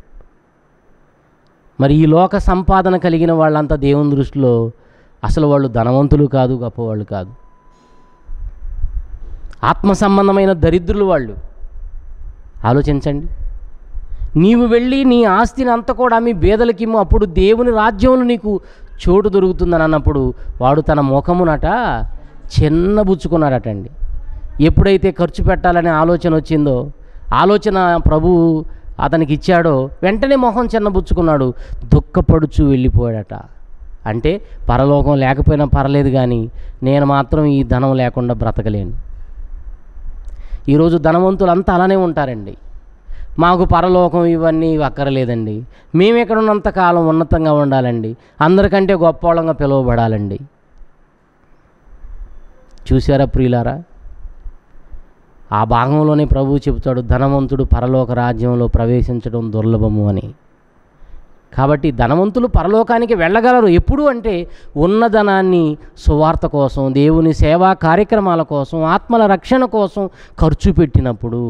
మరి ఈ లోక సంపాదన కలిగిన వాళ్ళంతా దేవుని దృష్టిలో అసలు వాళ్ళు ధనవంతులు కాదు, గొప్పవాళ్ళు కాదు. ఆత్మ సంబంధమైన దరిద్రులు వాళ్ళు. ఆలోచించండి. నీవు వెళ్ళి నీ ఆస్తిని అంతా కూడా మీ బేదలకిమ్ము, అప్పుడు దేవుని రాజ్యంలో నీకు చోటు దొరుకుతుందని అన్నప్పుడు వాడు తన ముఖమునట చిన్నబుచ్చుకున్నాడటండి. ఎప్పుడైతే ఖర్చు పెట్టాలనే ఆలోచన వచ్చిందో, ఆలోచన ప్రభువు అతనికి ఇచ్చాడో, వెంటనే మొహం చిన్నబుచ్చుకున్నాడు, దుఃఖపడుచు వెళ్ళిపోయాడట. అంటే పరలోకం లేకపోయినా పర్లేదు కానీ నేను మాత్రం ఈ ధనం లేకుండా బ్రతకలేను. ఈరోజు ధనవంతులు అంతా అలానే ఉంటారండి. మాకు పరలోకం ఇవన్నీ అక్కర్లేదండి, మేము ఎక్కడ ఉన్నంతకాలం ఉన్నతంగా ఉండాలండి, అందరికంటే గొప్పవాళ్ళంగా పిలువబడాలండి. చూసారా ప్రియులారా? ఆ భాగంలోనే ప్రభువు చెబుతాడు, ధనవంతుడు పరలోక రాజ్యంలో ప్రవేశించడం దుర్లభము అని. కాబట్టి ధనవంతులు పరలోకానికి వెళ్ళగలరు ఎప్పుడు అంటే ఉన్న ధనాన్ని సువార్త కోసం, దేవుని సేవా కార్యక్రమాల కోసం, ఆత్మల రక్షణ కోసం ఖర్చు పెట్టినప్పుడు.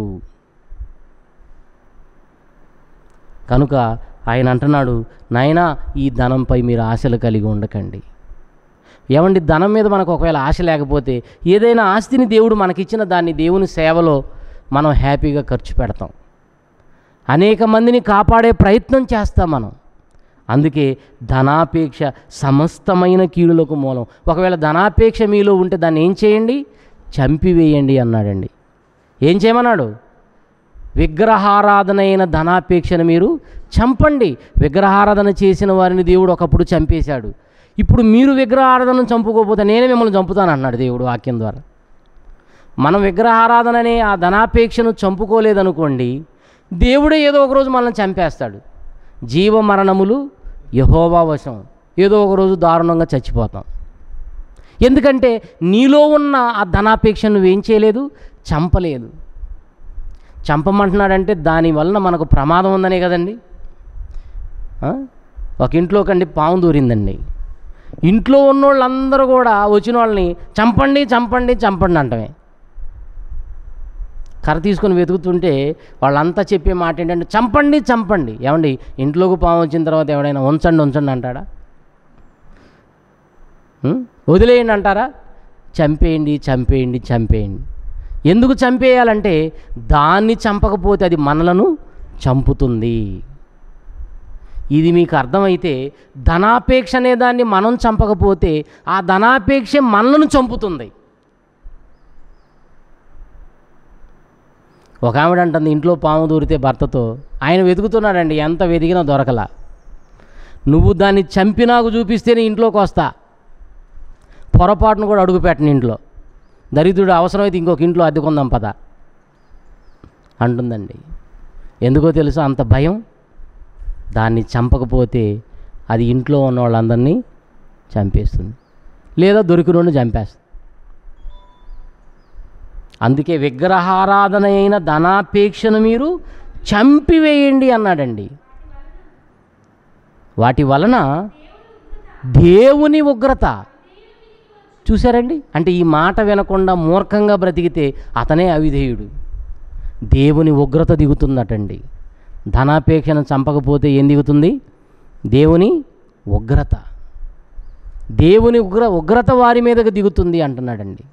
కనుక ఆయన అంటున్నాడు, నాయనా ఈ ధనంపై మీరు ఆశలు కలిగి ఉండకండి. ఏమండి, ధనం మీద మనకు ఒకవేళ ఆశ లేకపోతే ఏదైనా ఆస్తిని దేవుడు మనకిచ్చిన దాన్ని దేవుని సేవలో మనం హ్యాపీగా ఖర్చు పెడతాం, అనేక మందిని కాపాడే ప్రయత్నం చేస్తాం మనం. అందుకే ధనాపేక్ష సమస్తమైన కీడులకు మూలం. ఒకవేళ ధనాపేక్ష మీలో ఉంటే దాన్ని ఏం చేయండి? చంపివేయండి అన్నాడండి. ఏం చేయమన్నాడు? విగ్రహారాధన అయిన ధనాపేక్షను మీరు చంపండి. విగ్రహారాధన చేసిన వారిని దేవుడు ఒకప్పుడు చంపేశాడు. ఇప్పుడు మీరు విగ్రహారాధనను చంపుకోకపోతే నేనే మిమ్మల్ని చంపుతాను అన్నాడు దేవుడు వాక్యం ద్వారా. మనం విగ్రహారాధన అనే ఆ ధనాపేక్షను చంపుకోలేదనుకోండి, దేవుడే ఏదో ఒకరోజు మనల్ని చంపేస్తాడు. జీవ మరణములు యెహోవా వశం. ఏదో ఒకరోజు దారుణంగా చచ్చిపోతాం. ఎందుకంటే నీలో ఉన్న ఆ ధనాపేక్ష నువ్వేం చేయలేదు? చంపలేదు. చంపమంటున్నాడంటే దానివలన మనకు ప్రమాదం ఉందనే కదండి. ఒక ఇంట్లోకండి పాము దూరిందండి. ఇంట్లో ఉన్నోళ్ళందరూ కూడా వచ్చిన వాళ్ళని చంపండి చంపండి చంపండి అంటమే. కర్ర తీసుకొని వెతుకుతుంటే వాళ్ళంతా చెప్పే మాట ఏంటంటే చంపండి చంపండి. ఏమండి, ఇంట్లోకి పాము వచ్చిన తర్వాత ఎవడైనా ఉంచండి ఉంచండి అంటాడా? వదిలేయండి అంటారా? చంపేయండి చంపేయండి చంపేయండి. ఎందుకు చంపేయాలంటే దాన్ని చంపకపోతే అది మనలను చంపుతుంది. ఇది మీకు అర్థమైతే ధనాపేక్ష అనే దాన్ని మనం చంపకపోతే ఆ ధనాపేక్ష మనలను చంపుతుంది. ఒక ఆవిడ అంటుంది, ఇంట్లో పాము దూరితే భర్తతో ఆయన వెతుకుతున్నాడండి, ఎంత వెతికినా దొరకలా. నువ్వు దాన్ని చంపి నాకు చూపిస్తేనే ఇంట్లోకి వస్తా, పొరపాటును కూడా అడుగు పెట్టను ఇంట్లో. దరిద్రుడు అవసరమైతే ఇంకొక ఇంట్లో అద్దెకుందాం పద అంటుందండి. ఎందుకో తెలుసా అంత భయం? దాన్ని చంపకపోతే అది ఇంట్లో ఉన్న వాళ్ళందరినీ చంపేస్తుంది, లేదా దొరికినోడిని చంపేస్తుంది. అందుకే విగ్రహారాధన అయిన ధనాపేక్షను మీరు చంపివేయండి అన్నాడండి. వాటి వలన దేవుని ఉగ్రత. చూశారండి? అంటే ఈ మాట వినకుండా మూర్ఖంగా బ్రతికితే అతనే అవిధేయుడు. దేవుని ఉగ్రత దిగుతుందటండి. ధనాపేక్షను చంపకపోతే ఏం దిగుతుంది? దేవుని ఉగ్రత, దేవుని ఉగ్ర ఉగ్రత వారి మీదకి దిగుతుంది అంటున్నాడండి.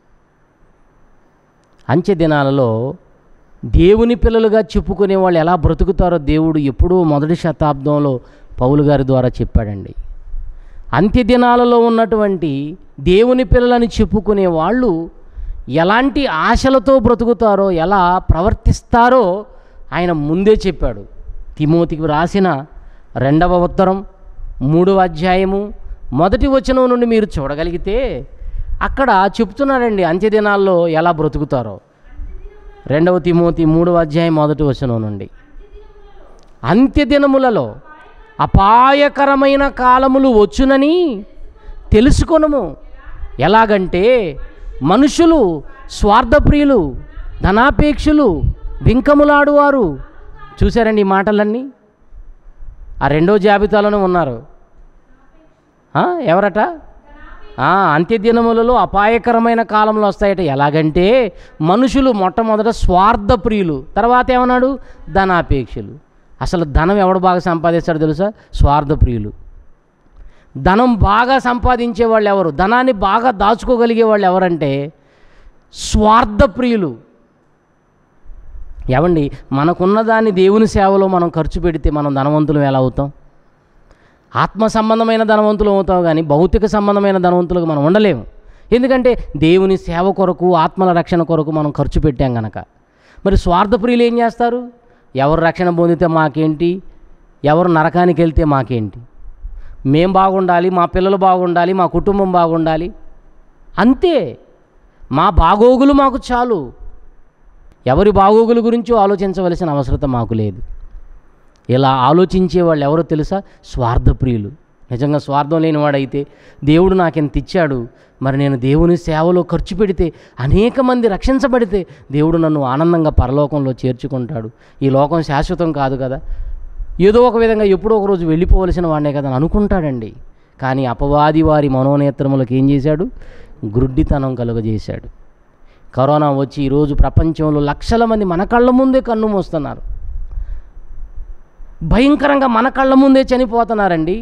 అంచె దినాలలో దేవుని పిల్లలుగా చెప్పుకునే వాళ్ళు ఎలా బ్రతుకుతారో దేవుడు ఎప్పుడూ మొదటి శతాబ్దంలో పౌలు గారి ద్వారా చెప్పాడండి. అంత్య దినాలలో ఉన్నటువంటి దేవుని పిల్లలని చెప్పుకునే వాళ్ళు ఎలాంటి ఆశలతో బ్రతుకుతారో, ఎలా ప్రవర్తిస్తారో ఆయన ముందే చెప్పాడు. తిమోతికి రాసిన రెండవ ఉత్తరం మూడవ అధ్యాయము మొదటి వచనం నుండి మీరు చూడగలిగితే అక్కడ చెప్తున్నాడండి అంత్య దినాల్లో ఎలా బ్రతుకుతారో. రెండవ తిమోతి మూడవ అధ్యాయం మొదటి వచనం నుండి, అంత్య దినములలో అపాయకరమైన కాలములు వచ్చునని తెలుసుకొనుము. ఎలాగంటే మనుషులు స్వార్థప్రియులు, ధనాపేక్షులు, వింకములాడువారు. చూశారండి ఈ మాటలన్నీ? ఆ రెండో జాబితాలోనే ఉన్నారు. ఎవరట? అంత్యదినములలో అపాయకరమైన కాలంలో వస్తాయట. ఎలాగంటే మనుషులు మొట్టమొదట స్వార్థప్రియులు, తర్వాత ఏమన్నాడు? ధనాపేక్షులు. అసలు ధనం ఎవడు బాగా సంపాదిస్తాడో తెలుసా? స్వార్థప్రియులు. ధనం బాగా సంపాదించే వాళ్ళు ఎవరు? ధనాన్ని బాగా దాచుకోగలిగే వాళ్ళు ఎవరంటే స్వార్థప్రియులు. ఏమండి, మనకున్న దాన్ని దేవుని సేవలో మనం ఖర్చు పెడితే మనం ధనవంతులు ఎలా అవుతాం? ఆత్మ సంబంధమైన ధనవంతులు అవుతాం, కానీ భౌతిక సంబంధమైన ధనవంతులుగా మనం ఉండలేము. ఎందుకంటే దేవుని సేవ కొరకు, ఆత్మల రక్షణ కొరకు మనం ఖర్చు పెట్టాం గనక. మరి స్వార్థప్రియులు ఏం చేస్తారు? ఎవరు రక్షణ పొందితే మాకేంటి, ఎవరు నరకానికి వెళ్తే మాకేంటి, మేం బాగుండాలి, మా పిల్లలు బాగుండాలి, మా కుటుంబం బాగుండాలి, అంతే, మా బాగోగులు మాకు చాలు. ఎవరి బాగోగుల గురించి ఆలోచించవలసిన అవసరం మాకు లేదు. ఇలా ఆలోచించే వాళ్ళు ఎవరో తెలుసా? స్వార్థప్రియులు. నిజంగా స్వార్థం లేనివాడైతే దేవుడు నాకెంత ఇచ్చాడు, మరి నేను దేవుని సేవలో ఖర్చు పెడితే, అనేక మంది రక్షించబడితే దేవుడు నన్ను ఆనందంగా పరలోకంలో చేర్చుకుంటాడు. ఈ లోకం శాశ్వతం కాదు కదా, ఏదో ఒక విధంగా ఎప్పుడో ఒక రోజు వెళ్ళిపోవలసిన వాడినే కదా అని అనుకుంటాడండి. కానీ అపవాది వారి మనోనేత్రములకు ఏం చేశాడు? గ్రుడ్డితనం కలుగజేశాడు. కరోనా వచ్చి ఈరోజు ప్రపంచంలో లక్షల మంది మన కళ్ళ ముందే కన్ను మూస్తున్నారు. భయంకరంగా మన కళ్ళ ముందే చనిపోతున్నారండి.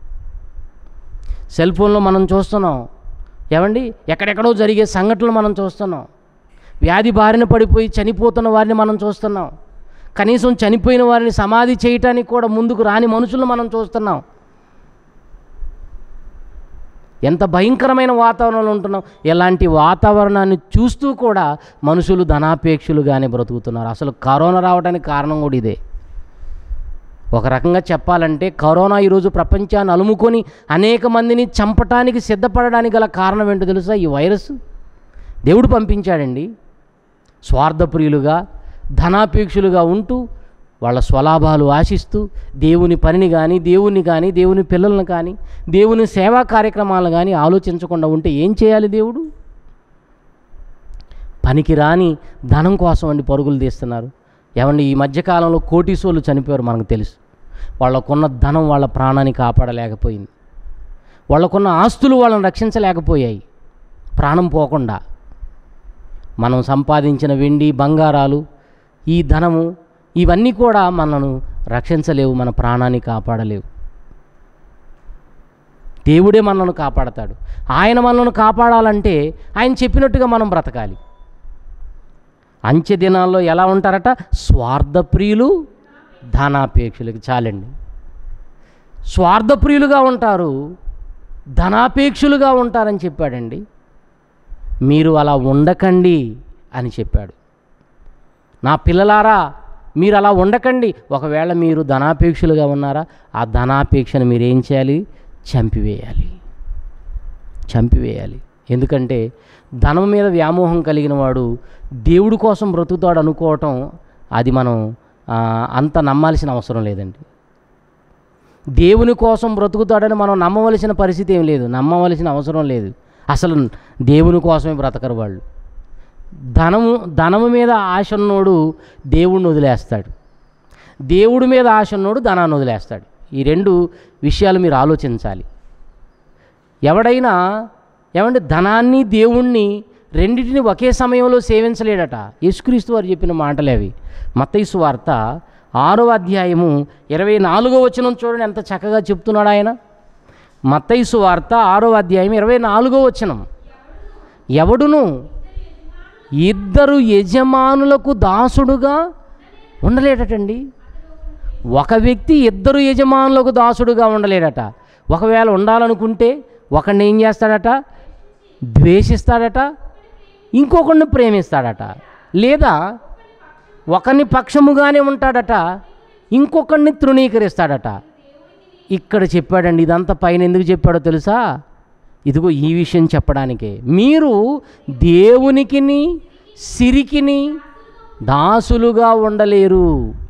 సెల్ ఫోన్లో మనం చూస్తున్నాం. ఏమండి, ఎక్కడెక్కడో జరిగే సంఘటనలు మనం చూస్తున్నాం. వ్యాధి బారిన పడిపోయి చనిపోతున్న వారిని మనం చూస్తున్నాం. కనీసం చనిపోయిన వారిని సమాధి చేయటానికి కూడా ముందుకు రాని మనుషులను మనం చూస్తున్నాం. ఎంత భయంకరమైన వాతావరణంలో ఉంటున్నాం. ఇలాంటి వాతావరణాన్ని చూస్తూ కూడా మనుషులు ధనాపేక్షలుగానే బ్రతుకుతున్నారు. అసలు కరోనా రావడానికి కారణం కూడా ఇదే. ఒక రకంగా చెప్పాలంటే కరోనా ఈరోజు ప్రపంచాన్ని అలుముకొని అనేక మందిని చంపటానికి సిద్ధపడడానికి గల కారణం ఏంటో తెలుసా? ఈ వైరస్ దేవుడు పంపించాడండి. స్వార్థప్రియులుగా, ధనాపేక్షలుగా ఉంటూ వాళ్ళ స్వలాభాలు ఆశిస్తూ దేవుని పనిని కానీ, దేవుని కానీ, దేవుని పిల్లలను కానీ, దేవుని సేవా కార్యక్రమాలు కానీ ఆలోచించకుండా ఉంటే ఏం చేయాలి దేవుడు? పనికి రాని ధనం కోసం అండి పరుగులు తీస్తున్నారు. ఏమండి, ఈ మధ్యకాలంలో కోటీశ్వరులు చనిపోయారు, మనకు తెలుసు. వాళ్ళకున్న ధనం వాళ్ళ ప్రాణాన్ని కాపాడలేకపోయింది. వాళ్ళకున్న ఆస్తులు వాళ్ళని రక్షించలేకపోయాయి ప్రాణం పోకుండా. మనం సంపాదించిన వెండి, బంగారాలు, ఈ ధనము, ఇవన్నీ కూడా మనను రక్షించలేవు, మన ప్రాణాన్ని కాపాడలేవు. దేవుడే మనల్ని కాపాడతాడు. ఆయన మనల్ని కాపాడాలంటే ఆయన చెప్పినట్టుగా మనం బ్రతకాలి. అంచె దినాల్లో ఎలా ఉంటారట? స్వార్థప్రియులు, ధనాపేక్షులకి. చాలండి, స్వార్థప్రియులుగా ఉంటారు, ధనాపేక్షులుగా ఉంటారని చెప్పాడండి. మీరు అలా ఉండకండి అని చెప్పాడు. నా పిల్లలారా, మీరు అలా ఉండకండి. ఒకవేళ మీరు ధనాపేక్షలుగా ఉన్నారా, ఆ ధనాపేక్షను మీరు ఏం చేయాలి? చంపివేయాలి, చంపివేయాలి. ఎందుకంటే ధనం మీద వ్యామోహం కలిగిన వాడు దేవుడి కోసం బ్రతుకుతాడు అనుకోవటం, అది మనం అంత నమ్మాల్సిన అవసరం లేదండి. దేవుని కోసం బ్రతుకుతాడని మనం నమ్మవలసిన పరిస్థితి ఏం లేదు, నమ్మవలసిన అవసరం లేదు. అసలు దేవుని కోసమే బ్రతకరు వాళ్ళు. ధనము ధనము మీద ఆశ ఉన్నోడు దేవుడిని వదిలేస్తాడు, దేవుడి మీద ఆశ ఉన్నోడు ధనాన్ని వదిలేస్తాడు. ఈ రెండు విషయాలు మీరు ఆలోచించాలి. ఎవడైనా ఏమంటే ధనాన్ని, దేవుణ్ణి రెండింటిని ఒకే సమయంలో సేవించలేడట. యేసుక్రీస్తు వారు చెప్పిన మాటలే అవి. మత్తయి సువార్త ఆరో అధ్యాయము ఇరవై నాలుగో వచనం చూడండి, ఎంత చక్కగా చెప్తున్నాడు ఆయన. మత్తయి సువార్త ఆరో అధ్యాయం ఇరవై నాలుగో వచనం. ఎవడును ఇద్దరు యజమానులకు దాసుడుగా ఉండలేడటండి. ఒక వ్యక్తి ఇద్దరు యజమానులకు దాసుడుగా ఉండలేడట. ఒకవేళ ఉండాలనుకుంటే ఒకడిని ఏం చేస్తాడట? ద్వేషిస్తాడట, ఇంకొకరిని ప్రేమిస్తాడట. లేదా ఒకరిని పక్షముగానే ఉంటాడట, ఇంకొకరిని తృణీకరిస్తాడట. ఇక్కడ చెప్పాడండి. ఇదంతా పైన ఎందుకు చెప్పాడో తెలుసా? ఇదిగో ఈ విషయం చెప్పడానికే. మీరు దేవునికిని సిరికిని దాసులుగా ఉండలేరు.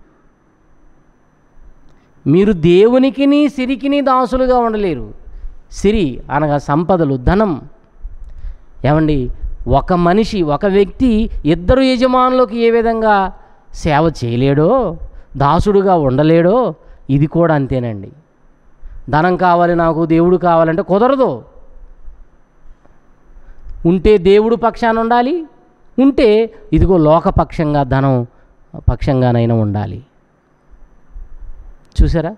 మీరు దేవునికిని సిరికిని దాసులుగా ఉండలేరు. సిరి అనగా సంపదలు, ధనం. ఏమండి, ఒక మనిషి, ఒక వ్యక్తి ఇద్దరు యజమానులకు ఏ విధంగా సేవ చేయలేడో, దాసుడుగా ఉండలేడో, ఇది కూడా అంతేనండి. ధనం కావాలి నాకు, దేవుడు కావాలంటే కుదరదు. ఉంటే దేవుడు పక్షాన ఉండాలి, ఉంటే ఇదిగో లోకపక్షంగా ధనం పక్షంగానైనా ఉండాలి. చూసారా?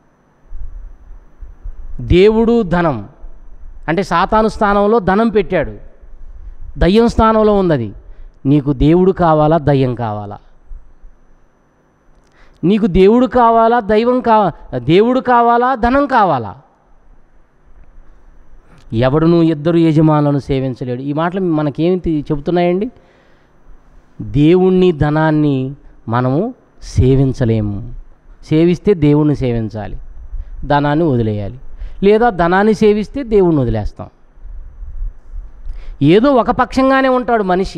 దేవుడు ధనం అంటే సాతాను స్థానంలో ధనం పెట్టాడు, దయ్యం స్థానంలో ఉన్నది. నీకు దేవుడు కావాలా, దయ్యం కావాలా? నీకు దేవుడు కావాలా, దైవం కావా దేవుడు కావాలా, ధనం కావాలా? ఎవడును ఇద్దరు యజమానులను సేవించలేడు. ఈ మాటలు మనకేమి చెబుతున్నాయండి? దేవుణ్ణి ధనాన్ని మనము సేవించలేము. సేవిస్తే దేవుణ్ణి సేవించాలి, ధనాన్ని వదిలేయాలి. లేదా ధనాన్ని సేవిస్తే దేవుణ్ణి వదిలేస్తాం. ఏదో ఒక పక్షంగానే ఉంటాడు మనిషి.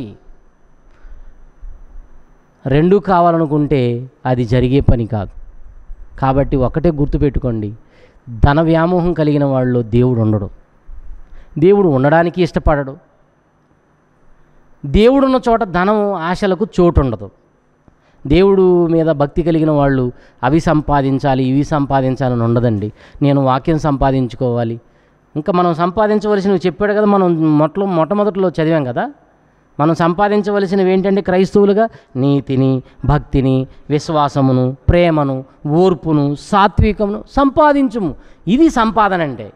రెండూ కావాలనుకుంటే అది జరిగే పని కాదు. కాబట్టి ఒకటే గుర్తుపెట్టుకోండి, ధన వ్యామోహం కలిగిన వాళ్ళు దేవుడు ఉండడు. దేవుడు ఉండడానికి ఇష్టపడడు. దేవుడున్న చోట ధనం ఆశలకు చోటు ఉండదు. దేవుడు మీద భక్తి కలిగిన వాళ్ళు అవి సంపాదించాలి, ఇవి సంపాదించాలని ఉండదండి. నేను వాక్యం సంపాదించుకోవాలి. ఇంకా మనం సంపాదించవలసినవి చెప్పాడు కదా, మనం మొట్టలో మొట్టమొదటిలో చదివాం కదా. మనం సంపాదించవలసినవి ఏంటంటే క్రైస్తవులుగా నీతిని, భక్తిని, విశ్వాసమును, ప్రేమను, ఓర్పును, సాత్వికమును సంపాదించుము. ఇది సంపాదన అంటే.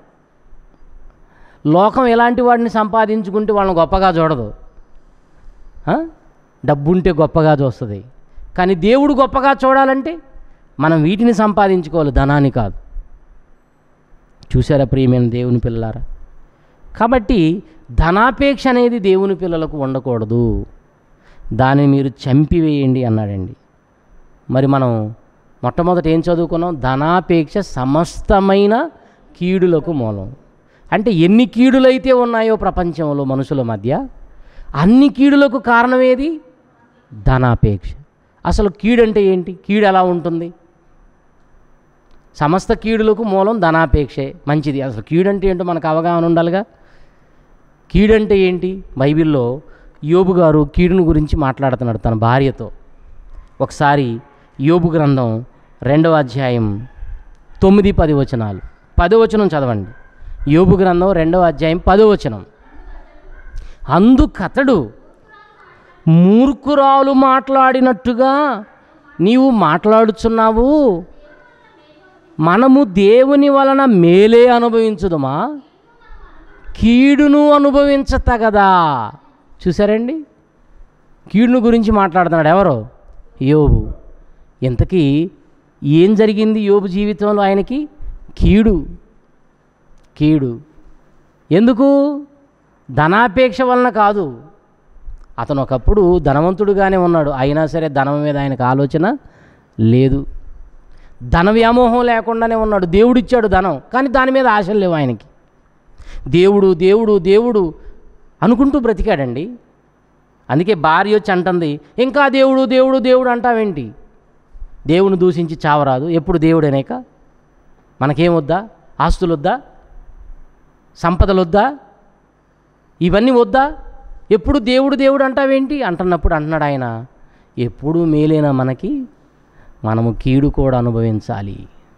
లోకం ఎలాంటి వాడిని సంపాదించుకుంటే వాళ్ళని గొప్పగా చూడదు. డబ్బుంటే గొప్పగా చూస్తుంది. కానీ దేవుడు గొప్పగా చూడాలంటే మనం వీటిని సంపాదించుకోవాలి, ధనాన్ని కాదు. చూసారా ప్రియమైన దేవుని పిల్లలారా? కాబట్టి ధనాపేక్ష అనేది దేవుని పిల్లలకు ఉండకూడదు. దాన్ని మీరు చంపివేయండి అన్నాడండి. మరి మనం మొట్టమొదట ఏం చదువుకున్నాం? ధనాపేక్ష సమస్తమైన కీడులకు మూలం. అంటే ఎన్ని కీడులైతే ఉన్నాయో ప్రపంచంలో మనుషుల మధ్య, అన్ని కీడులకు కారణమేది? ధనాపేక్ష. అసలు కీడంటే ఏంటి? కీడు ఎలా ఉంటుంది? సమస్త కీడులకు మూలం ధనాపేక్షే. మంచిది. అసలు కీడంటే ఏంటో మనకు అవగాహన ఉండాలిగా. కీడంటే ఏంటి? బైబిల్లో యోబు గారు కీడును గురించి మాట్లాడుతున్నాడు తన భార్యతో. ఒకసారి యోబు గ్రంథం రెండవ అధ్యాయం తొమ్మిది పది వచనాలు. పదో వచనం చదవండి. యోబు గ్రంథం రెండవ అధ్యాయం పదో వచనం. అందుకతడు మూర్ఖురాలు మాట్లాడినట్టుగా నీవు మాట్లాడుచున్నావు. మనము దేవుని వలన మేలే అనుభవించుదుమా, కీడును అనుభవించతగదా? చూసారండి, కీడును గురించి మాట్లాడుతున్నాడు ఎవరో? యోబు. ఇంతకీ ఏం జరిగింది యోబు జీవితంలో? ఆయనకి కీడు. కీడు ఎందుకు? ధనాపేక్ష వలన కాదు. అతను ఒకప్పుడు ధనవంతుడుగానే ఉన్నాడు, అయినా సరే ధనం మీద ఆయనకు ఆలోచన లేదు. ధన వ్యామోహం లేకుండానే ఉన్నాడు. దేవుడు ఇచ్చాడు ధనం, కానీ దాని మీద ఆశలు లేవు ఆయనకి. దేవుడు దేవుడు దేవుడు అనుకుంటూ బ్రతికాడండి. అందుకే భార్య వచ్చి అంటుంది, ఇంకా దేవుడు దేవుడు దేవుడు అంటావేంటి? దేవుని దూషించి చావరాదు. ఎప్పుడు దేవుడు అనేక మనకేం వద్దా? ఆస్తులు వద్దా? సంపదలు వద్దా? ఇవన్నీ వద్దా? ఎప్పుడు దేవుడు దేవుడు అంటావేంటి అంటున్నప్పుడు అంటున్నాడు ఆయన, ఎప్పుడు మేలైనా మనకి మనము కీడు కూడా అనుభవించాలి.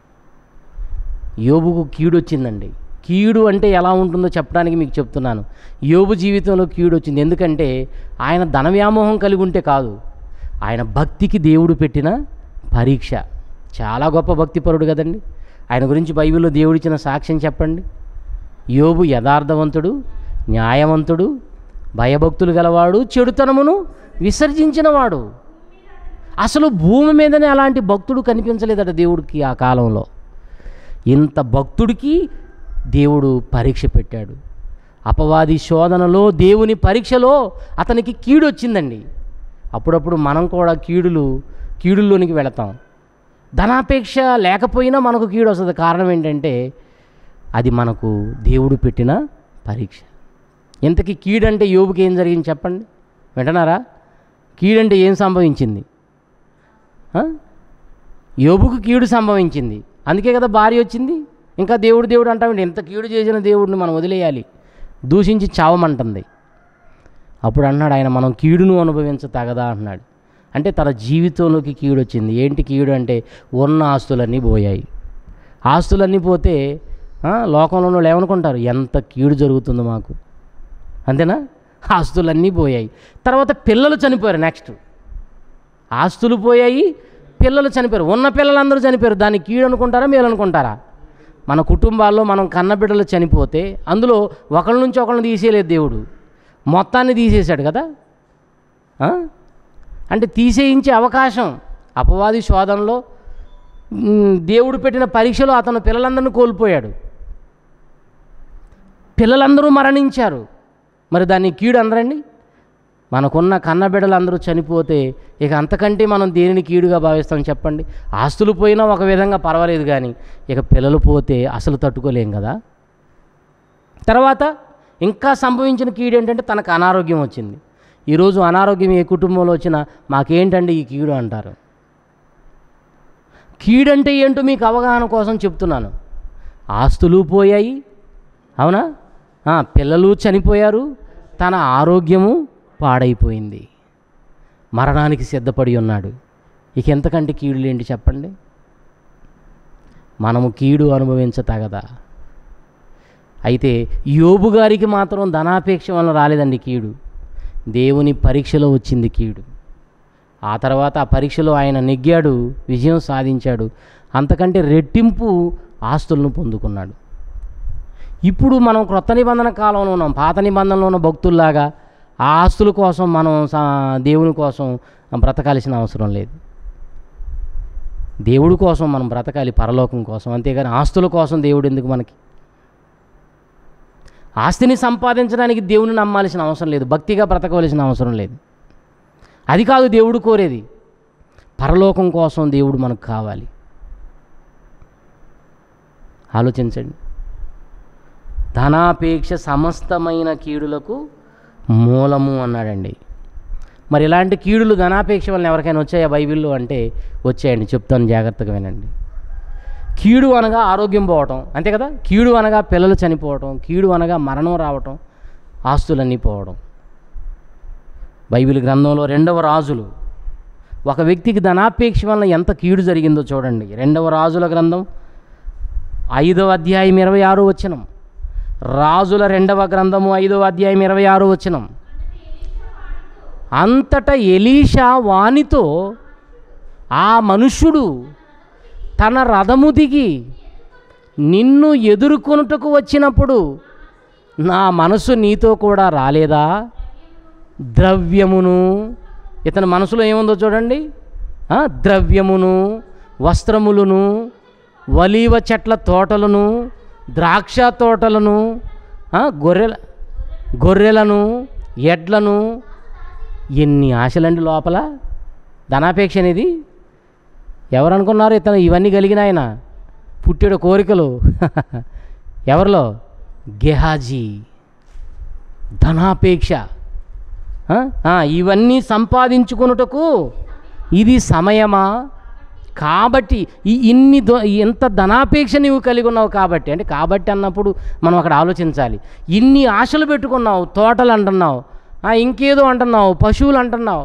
యోబుకు కీడు వచ్చిందండి. కీడు అంటే ఎలా ఉంటుందో చెప్పడానికి మీకు చెప్తున్నాను. యోబు జీవితంలో కీడు వచ్చింది. ఎందుకంటే ఆయన ధన వ్యామోహం కలిగి ఉంటే కాదు, ఆయన భక్తికి దేవుడు పెట్టిన పరీక్ష. చాలా గొప్ప భక్తిపరుడు కదండి. ఆయన గురించి బైబిల్లో దేవుడిచ్చిన సాక్ష్యం చెప్పండి. యోబు యథార్థవంతుడు, న్యాయవంతుడు, భయభక్తులు గలవాడు, చెడుతనమును విసర్జించినవాడు. అసలు భూమి మీదనే అలాంటి భక్తుడు కనిపించలేదట దేవుడికి ఆ కాలంలో. ఇంత భక్తుడికి దేవుడు పరీక్ష పెట్టాడు. అపవాది శోధనలో, దేవుని పరీక్షలో అతనికి కీడు వచ్చిందండి. అప్పుడప్పుడు మనం కూడా కీడులు కీడుల్లోనికి వెళతాం. ధనాపేక్ష లేకపోయినా మనకు కీడు వస్తుంది. కారణం ఏంటంటే అది మనకు దేవుడు పెట్టిన పరీక్ష. ఇంతకీ కీడంటే యోబుకి ఏం జరిగింది చెప్పండి, వింటున్నారా? కీడంటే ఏం సంభవించింది? యోబుకు కీడు సంభవించింది. అందుకే కదా భార్య వచ్చింది. ఇంకా దేవుడు దేవుడు అంటామండి. ఇంత కీడు చేసిన దేవుడిని మనం వదిలేయాలి, దూషించి చావమంటుంది. అప్పుడు అన్నాడు ఆయన, మనం కీడును అనుభవించతగదా అన్నాడు. అంటే తన జీవితంలోకి కీడు వచ్చింది. ఏంటి కీడు అంటే ఉన్న ఆస్తులన్నీ పోయాయి. ఆస్తులన్నీ పోతే లోకంలో వాళ్ళు ఏమనుకుంటారు, ఎంత కీడు జరుగుతుందో మాకు, అంతేనా? ఆస్తులన్నీ పోయాయి. తర్వాత పిల్లలు చనిపోయారు. నెక్స్ట్ ఆస్తులు పోయాయి, పిల్లలు చనిపోయారు. ఉన్న పిల్లలందరూ చనిపోయారు. దాన్ని కీడు అనుకుంటారా, మేలు అనుకుంటారా? మన కుటుంబాల్లో మనం కన్నబిడ్డలు చనిపోతే అందులో ఒకళ్ళ నుంచి ఒకళ్ళని తీసేయలేదు దేవుడు, మొత్తాన్ని తీసేశాడు కదా. అంటే తీసేయించే అవకాశం అపవాది శోధనలో, దేవుడు పెట్టిన పరీక్షలో అతను పిల్లలందరినీ కోల్పోయాడు. పిల్లలందరూ మరణించారు. మరి దాన్ని కీడు అనరండి? మనకున్న కన్నబిడ్డలందరూ చనిపోతే ఇక అంతకంటే మనం దేనిని కీడుగా భావిస్తాం చెప్పండి? ఆస్తులు పోయినా ఒక విధంగా పర్వాలేదు, కానీ ఇక పిల్లలు పోతే అసలు తట్టుకోలేం కదా. తర్వాత ఇంకా సంభవించిన కీడు ఏంటంటే తనకు అనారోగ్యం వచ్చింది. ఈరోజు అనారోగ్యం ఏ కుటుంబంలో వచ్చినా మాకేంటండి ఈ కీడు అంటారు. కీడంటే ఏంటో మీకు అవగాహన కోసం చెప్తున్నాను. ఆస్తులు పోయాయి, అవునా? పిల్లలు చనిపోయారు, తన ఆరోగ్యము పాడైపోయింది, మరణానికి సిద్ధపడి ఉన్నాడు. ఇక ఎంతకంటే కీడులేంటి చెప్పండి? మనము కీడు అనుభవించతగదా? అయితే యోబు గారికి మాత్రం ధనాపేక్ష వలన రాలేదండి కీడు, దేవుని పరీక్షలో వచ్చింది కీడు. ఆ తర్వాత ఆ పరీక్షలో ఆయన నెగ్గాడు, విజయం సాధించాడు, అంతకంటే రెట్టింపు ఆస్తులను పొందుకున్నాడు. ఇప్పుడు మనం క్రొత్త నిబంధన కాలంలో ఉన్నాం. పాత నిబంధనలో ఉన్న భక్తుల్లాగా ఆ ఆస్తుల కోసం మనం దేవుని కోసం బ్రతకాల్సిన అవసరం లేదు. దేవుడి కోసం మనం బ్రతకాలి, పరలోకం కోసం. అంతేగాని ఆస్తుల కోసం దేవుడు ఎందుకు మనకి? ఆస్తిని సంపాదించడానికి దేవుని నమ్మాల్సిన అవసరం లేదు, భక్తిగా బ్రతకవలసిన అవసరం లేదు. అది కాదు దేవుడు కోరేది. పరలోకం కోసం దేవుడు మనకు కావాలి. ఆలోచించండి. ధనాపేక్ష సమస్తమైన కీడులకు మూలము అన్నాడండి. మరి ఇలాంటి కీడులు ధనాపేక్ష వలన ఎవరికైనా వచ్చాయా బైబిల్లో అంటే వచ్చాయండి. చెప్తాను, జాగ్రత్తగా వినండి. కీడు అనగా ఆరోగ్యం పోవటం, అంతే కదా. కీడు అనగా పిల్లలు చనిపోవటం, కీడు అనగా మరణం రావటం, ఆస్తులన్నీ పోవడం. బైబిల్ గ్రంథంలో రెండవ రాజులు ఒక వ్యక్తికి ధనాపేక్ష వలన ఎంత కీడు జరిగిందో చూడండి. రెండవ రాజుల గ్రంథం ఐదవ అధ్యాయం ఇరవై ఆరు వచనం. రాజుల రెండవ గ్రంథము ఐదవ అధ్యాయం ఇరవై ఆరు వచనం. అంతటా ఎలీషా వానితో, ఆ మనుష్యుడు తన రథము దిగి నిన్ను ఎదుర్కొనుటకు వచ్చినప్పుడు నా మనసు నీతో కూడా రాలేదా? ద్రవ్యమును, ఇతని మనసులో ఏముందో చూడండి, ద్రవ్యమును, వస్త్రములను, ఒలీవ చెట్ల తోటలను, ద్రాక్ష తోటలను, గొర్రెల గొర్రెలను ఎడ్లను. ఎన్ని ఆశలండి లోపల. ధనాపేక్ష అనేది ఎవరు అనుకున్నారు? ఇతను ఇవన్నీ కలిగిన ఆయన పుట్టాడు కోరికలు. ఎవరిలో? గెహాజీ. ధనాపేక్ష. ఇవన్నీ సంపాదించుకొనుటకు ఇది సమయమా? కాబట్టి ఈ ఇన్ని దో ఎంత ధనాపేక్ష నీవు కలిగి ఉన్నావు కాబట్టి, అంటే కాబట్టి అన్నప్పుడు మనం అక్కడ ఆలోచించాలి. ఇన్ని ఆశలు పెట్టుకున్నావు, తోటలు అంటున్నావు, ఇంకేదో అంటున్నావు, పశువులు అంటున్నావు,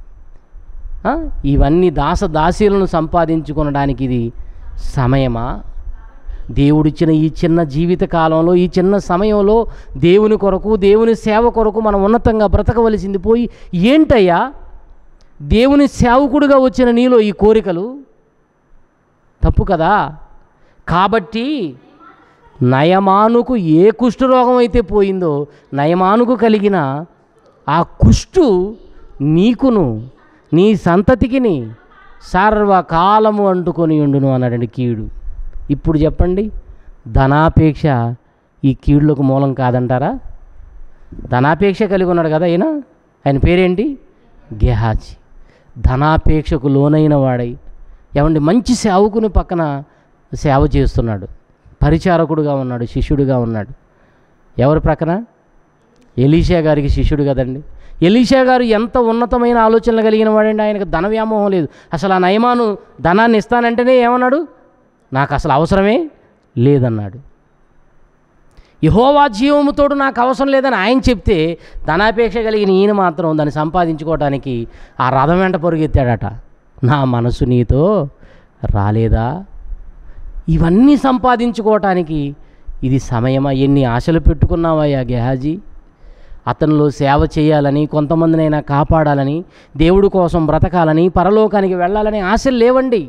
ఇవన్నీ దాస దాసీలను సంపాదించుకొనడానికి ఇది సమయమా? దేవుడిచ్చిన ఈ చిన్న జీవిత కాలంలో, ఈ చిన్న సమయంలో దేవుని కొరకు, దేవుని సేవ కొరకు మనం ఉన్నతంగా బ్రతకవలసింది పోయి ఏంటయ్యా దేవుని సేవకుడిగా వచ్చిన నీలో ఈ కోరికలు? తప్పు కదా. కాబట్టి నయమానుకు ఏ కుష్ఠరోగం అయితే పోయిందో నయమానుకు కలిగిన ఆ కుష్టు నీకును నీ సంతతికిని సర్వకాలము అంటుకొని ఉండును అన్నాడండి కీడు. ఇప్పుడు చెప్పండి, ధనాపేక్ష ఈ కీడులకు మూలం కాదంటారా? ధనాపేక్ష కలిగి ఉన్నాడు కదా ఆయన. ఆయన పేరేంటి? గెహాజీ. ధనాపేక్షకు లోనైన వాడై ఏమండి మంచి సేవకుని పక్కన సేవ చేస్తున్నాడు, పరిచారకుడుగా ఉన్నాడు, శిష్యుడిగా ఉన్నాడు. ఎవరి ప్రక్కన? ఎలీషా గారికి శిష్యుడు కదండి. ఎలీషా గారు ఎంత ఉన్నతమైన ఆలోచనలు కలిగిన వాడండి. ఆయనకు ధన వ్యామోహం లేదు. అసలు ఆ నయమాను ధనాన్ని ఇస్తానంటేనే ఏమన్నాడు? నాకు అసలు అవసరమే లేదన్నాడు. యెహోవా జీవముతోడు నాకు అవసరం లేదని ఆయన చెప్తే ధనాపేక్ష కలిగిన ఈయన మాత్రం దాన్ని సంపాదించుకోవడానికి ఆ రథం వెంట పరుగెత్తాడట. నా మనసు నీతో రాలేదా? ఇవన్నీ సంపాదించుకోవటానికి ఇది సమయమా? ఎన్ని ఆశలు పెట్టుకున్నావయ్యా గెహాజీ? అతనిలో సేవ చేయాలని, కొంతమందినైనా కాపాడాలని, దేవుడి కోసం బ్రతకాలని, పరలోకానికి వెళ్ళాలని ఆశలు లేవండి.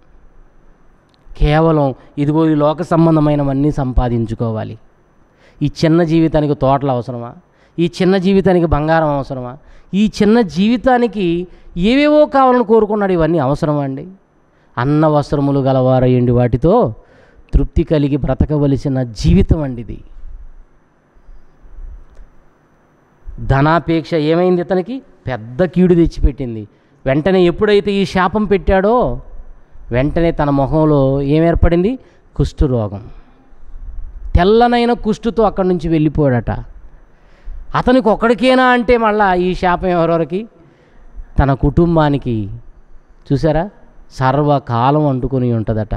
కేవలం ఇదిగో ఈ లోక సంబంధమైనవన్నీ సంపాదించుకోవాలి. ఈ చిన్న జీవితానికి తోటలు అవసరమా? ఈ చిన్న జీవితానికి బంగారం అవసరమా? ఈ చిన్న జీవితానికి ఏవేవో కావాలని కోరుకున్నాడు. ఇవన్నీ అవసరమా అండి? అన్న వస్త్రములు గలవారయ్యండి వాటితో తృప్తి కలిగి బ్రతకవలసిన జీవితం అండి ఇది. ధనాపేక్ష ఏమైంది? ఇతనికి పెద్ద కీడు తెచ్చిపెట్టింది. వెంటనే ఎప్పుడైతే ఈ శాపం పెట్టాడో వెంటనే తన ముఖంలో ఏమేర్పడింది? కుష్ఠరోగం. తెల్లనైన కుష్టుతో అక్కడి నుంచి వెళ్ళిపోయాడట. అతనికి ఒక్కడికేనా అంటే మళ్ళా ఈ శాపం ఎవరెవరికి? తన కుటుంబానికి. చూసారా, సర్వకాలం అంటుకొని ఉంటుందట.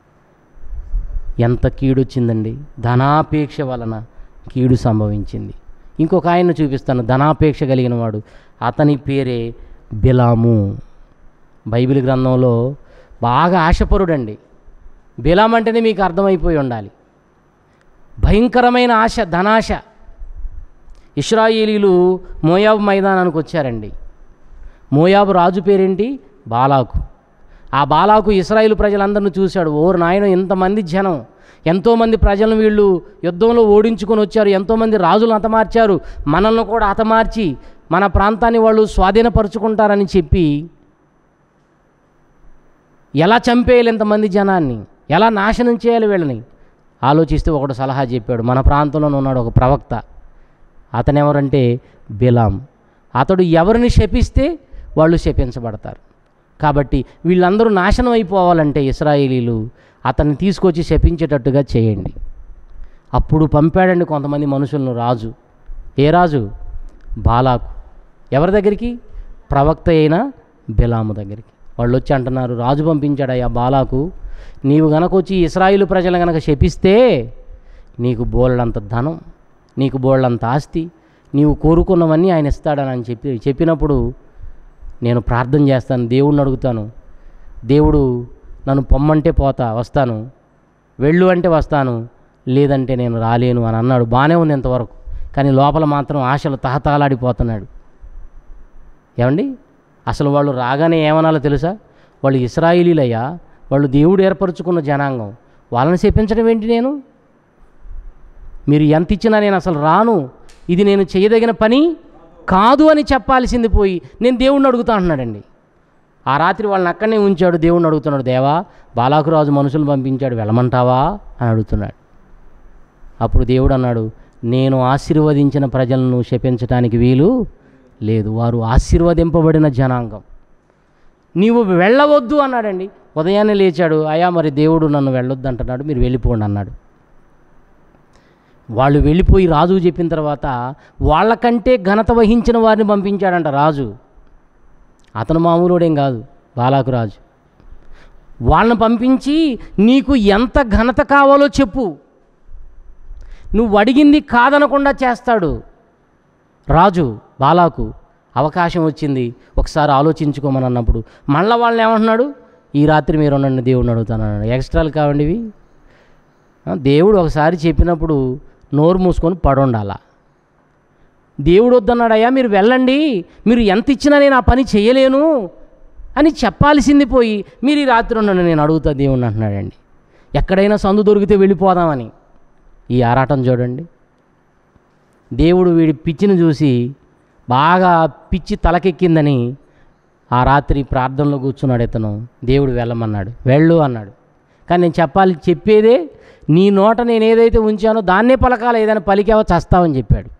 ఎంత కీడొచ్చిందండి! ధనాపేక్ష వలన కీడు సంభవించింది. ఇంకొక ఆయన్ని చూపిస్తాను, ధనాపేక్ష కలిగిన వాడు. అతని పేరే బిలాము. బైబిల్ గ్రంథంలో బాగా ఆశపరుడండి. బిలాం అంటేనే మీకు అర్థమైపోయి ఉండాలి. భయంకరమైన ఆశ, ధనాశ. ఇశ్రాయేలీలు మోయాబు మైదానానికి వచ్చారండి. మోయాబు రాజు పేరేంటి? బాలాకు. ఆ బాలాకు ఇశ్రాయేలు ప్రజలందరినీ చూశాడు. ఓరు నాయన, ఇంతమంది జనం, ఎంతోమంది ప్రజలను వీళ్ళు యుద్ధంలో ఓడించుకొని వచ్చారు, ఎంతోమంది రాజులను హతమార్చారు, మనల్ని కూడా హతమార్చి మన ప్రాంతాన్ని వాళ్ళు స్వాధీనపరుచుకుంటారని చెప్పి ఎలా చంపేయాలి ఇంతమంది జనాన్ని, ఎలా నాశనం చేయాలి వీళ్ళని ఆలోచిస్తూ ఒకడు సలహా చెప్పాడు. మన ప్రాంతంలో ఉన్నాడు ఒక ప్రవక్త. అతను ఎవరంటే బిలాం. అతడు ఎవరిని శపిస్తే వాళ్ళు శపించబడతారు. కాబట్టి వీళ్ళందరూ నాశనం అయిపోవాలంటే ఇశ్రాయేలీలు అతన్ని తీసుకొచ్చి శపించేటట్టుగా చేయండి. అప్పుడు పంపాడండి కొంతమంది మనుషులను రాజు. ఏ రాజు? బాలాకు. ఎవరి దగ్గరికి? ప్రవక్త అయిన బిలాము దగ్గరికి. వాళ్ళు వచ్చి అంటున్నారు, రాజు పంపించాడయ్యా బాలాకు, నీవు గనక వచ్చి ఇశ్రాయేలు ప్రజలు గనక శపిస్తే నీకు బోళ్ళంత ధనం, నీకు బోళ్ళంత ఆస్తి, నీవు కోరుకున్నవన్నీ ఆయన ఇస్తాడని అని చెప్పి చెప్పినప్పుడు నేను ప్రార్థన చేస్తాను, దేవుడిని అడుగుతాను, దేవుడు నన్ను పొమ్మంటే పోతా, వస్తాను, వెళ్ళు అంటే వస్తాను, లేదంటే నేను రాలేను అని అన్నాడు. బాగానే ఉంది ఇంతవరకు. కానీ లోపల మాత్రం ఆశలు తహతహలాడిపోతున్నాడు. ఏమండి, అసలు వాళ్ళు రాగానే ఏమనాలో తెలుసా? వాళ్ళు ఇశ్రాయేలీలయ్యా, వాళ్ళు దేవుడు ఏర్పరచుకున్న జనాంగం, వాళ్ళని శపించడం ఏంటి? నేను మీరు ఎంత ఇచ్చినా నేను అసలు రాను, ఇది నేను చేయదగిన పని కాదు అని చెప్పాల్సింది పోయి నేను దేవుణ్ణి అడుగుతా అంటున్నాడండి. ఆ రాత్రి వాళ్ళని అక్కడనే ఉంచాడు. దేవుణ్ణి అడుగుతున్నాడు, దేవా బాలాకు రాజు మనుషులు పంపించాడు, వెళ్ళమంటావా అని అడుగుతున్నాడు. అప్పుడు దేవుడు అన్నాడు, నేను ఆశీర్వదించిన ప్రజలను శపించడానికి వీలు లేదు, వారు ఆశీర్వదింపబడిన జనాంగం, నీవు వెళ్ళవద్దు అన్నాడండి. ఉదయాన్నే లేచాడు, అయ్యా మరి దేవుడు నన్ను వెళ్ళొద్దు అంటున్నాడు, మీరు వెళ్ళిపోండి అన్నాడు. వాళ్ళు వెళ్ళిపోయి రాజుకు చెప్పిన తర్వాత వాళ్ళకంటే ఘనత వహించిన వారిని పంపించాడంట రాజు. అతను మామూలుడేం కాదు, బాలాకు రాజు. వాళ్ళని పంపించి నీకు ఎంత ఘనత కావాలో చెప్పు, నువ్వు అడిగింది కాదనకుండా చేస్తాడు రాజు. బాలాకు అవకాశం వచ్చింది, ఒకసారి ఆలోచించుకోమని అన్నప్పుడు మళ్ళీ వాళ్ళని ఏమంటున్నాడు, ఈ రాత్రి మీరు ఉండండి, దేవుడిని అడుగుతానన్నాడు. ఎక్స్ట్రాలు కావండి ఇవి. దేవుడు ఒకసారి చెప్పినప్పుడు నోరు మూసుకొని పడుండాల. దేవుడు వద్దన్నాడయ్యా మీరు వెళ్ళండి, మీరు ఎంత ఇచ్చినా నేను ఆ పని చేయలేను అని చెప్పాల్సింది పోయి మీరు ఈ రాత్రి ఉండండి నేను అడుగుతా దేవుణ్ణి అంటున్నాడండి. ఎక్కడైనా సందు దొరికితే వెళ్ళిపోదామని. ఈ ఆరాటం చూడండి. దేవుడు వీడి పిచ్చిని చూసి బాగా పిచ్చి తలకెక్కిందని ఆ రాత్రి ప్రార్థనలో కూర్చున్నాడు ఇతను. దేవుడు వెళ్ళమన్నాడు, వెళ్ళు అన్నాడు. కానీ నేను చెప్పాలి, చెప్పేదే నీ నోట నేను ఏదైతే ఉంచానో దాన్నే పలకాలి, ఏదైనా పలికావో చస్తావని చెప్పాడు.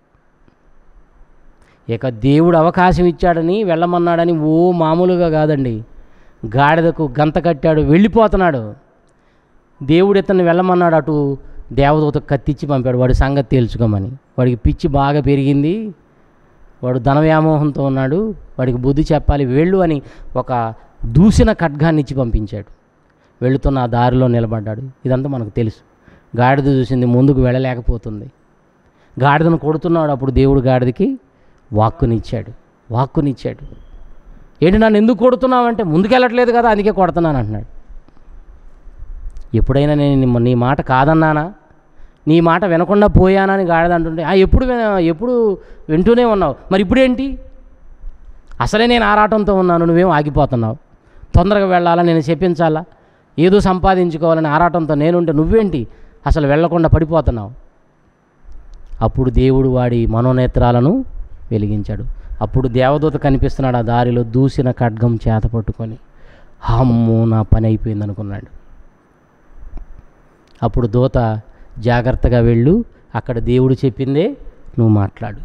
ఇక దేవుడు అవకాశం ఇచ్చాడని వెళ్ళమన్నాడని ఓ మామూలుగా కాదండి, గాడిదకు గంత కట్టాడు, వెళ్ళిపోతున్నాడు. దేవుడు ఇతన్ని వెళ్ళమన్నాడు, అటు దేవదూత కత్తిచ్చి పంపాడు, వాడి సంగతి తేల్చుకోమని. వాడికి పిచ్చి బాగా పెరిగింది, వాడు ధన వ్యామోహంతో ఉన్నాడు, వాడికి బుద్ధి చెప్పాలి, వెళ్ళు అని ఒక దూసిన ఖడ్గాన్ని ఇచ్చి పంపించాడు. వెళుతున్న ఆ దారిలో నిలబడ్డాడు. ఇదంతా మనకు తెలుసు. గాడిద చూసింది, ముందుకు వెళ్ళలేకపోతుంది. గాడిదను కొడుతున్నాడు. అప్పుడు దేవుడు గాడిదకి వాక్కునిచ్చాడు వాక్కునిచ్చాడు ఏంటి నన్ను ఎందుకు కొడుతున్నావంటే, ముందుకెళ్ళట్లేదు కదా అందుకే కొడుతున్నాను అంటున్నాడు. ఎప్పుడైనా నేను నీ మాట కాదన్నానా, నీ మాట వినకుండా పోయానా అని గాడిద అంటుంటే, ఎప్పుడు ఎప్పుడు వింటూనే ఉన్నావు, మరి ఇప్పుడేంటి, అసలే నేను ఆరాటంతో ఉన్నాను, నువ్వేం ఆగిపోతున్నావు, తొందరగా వెళ్ళాలా, నేను చెప్పించాలా, ఏదో సంపాదించుకోవాలని ఆరాటంతో నేనుంటే నువ్వేంటి అసలు వెళ్లకుండా పడిపోతున్నావు. అప్పుడు దేవుడు వాడి మనోనేత్రాలను వెలిగించాడు. అప్పుడు దేవదూత కనిపిస్తున్నాడు ఆ దారిలో, దూసిన ఖడ్గం చేత పట్టుకొని. అమ్మో నా పని అయిపోయింది అనుకున్నాడు. అప్పుడు దూత, జాగ్రత్తగా వెళ్ళు, అక్కడ దేవుడు చెప్పిందే నువ్వు మాట్లాడు.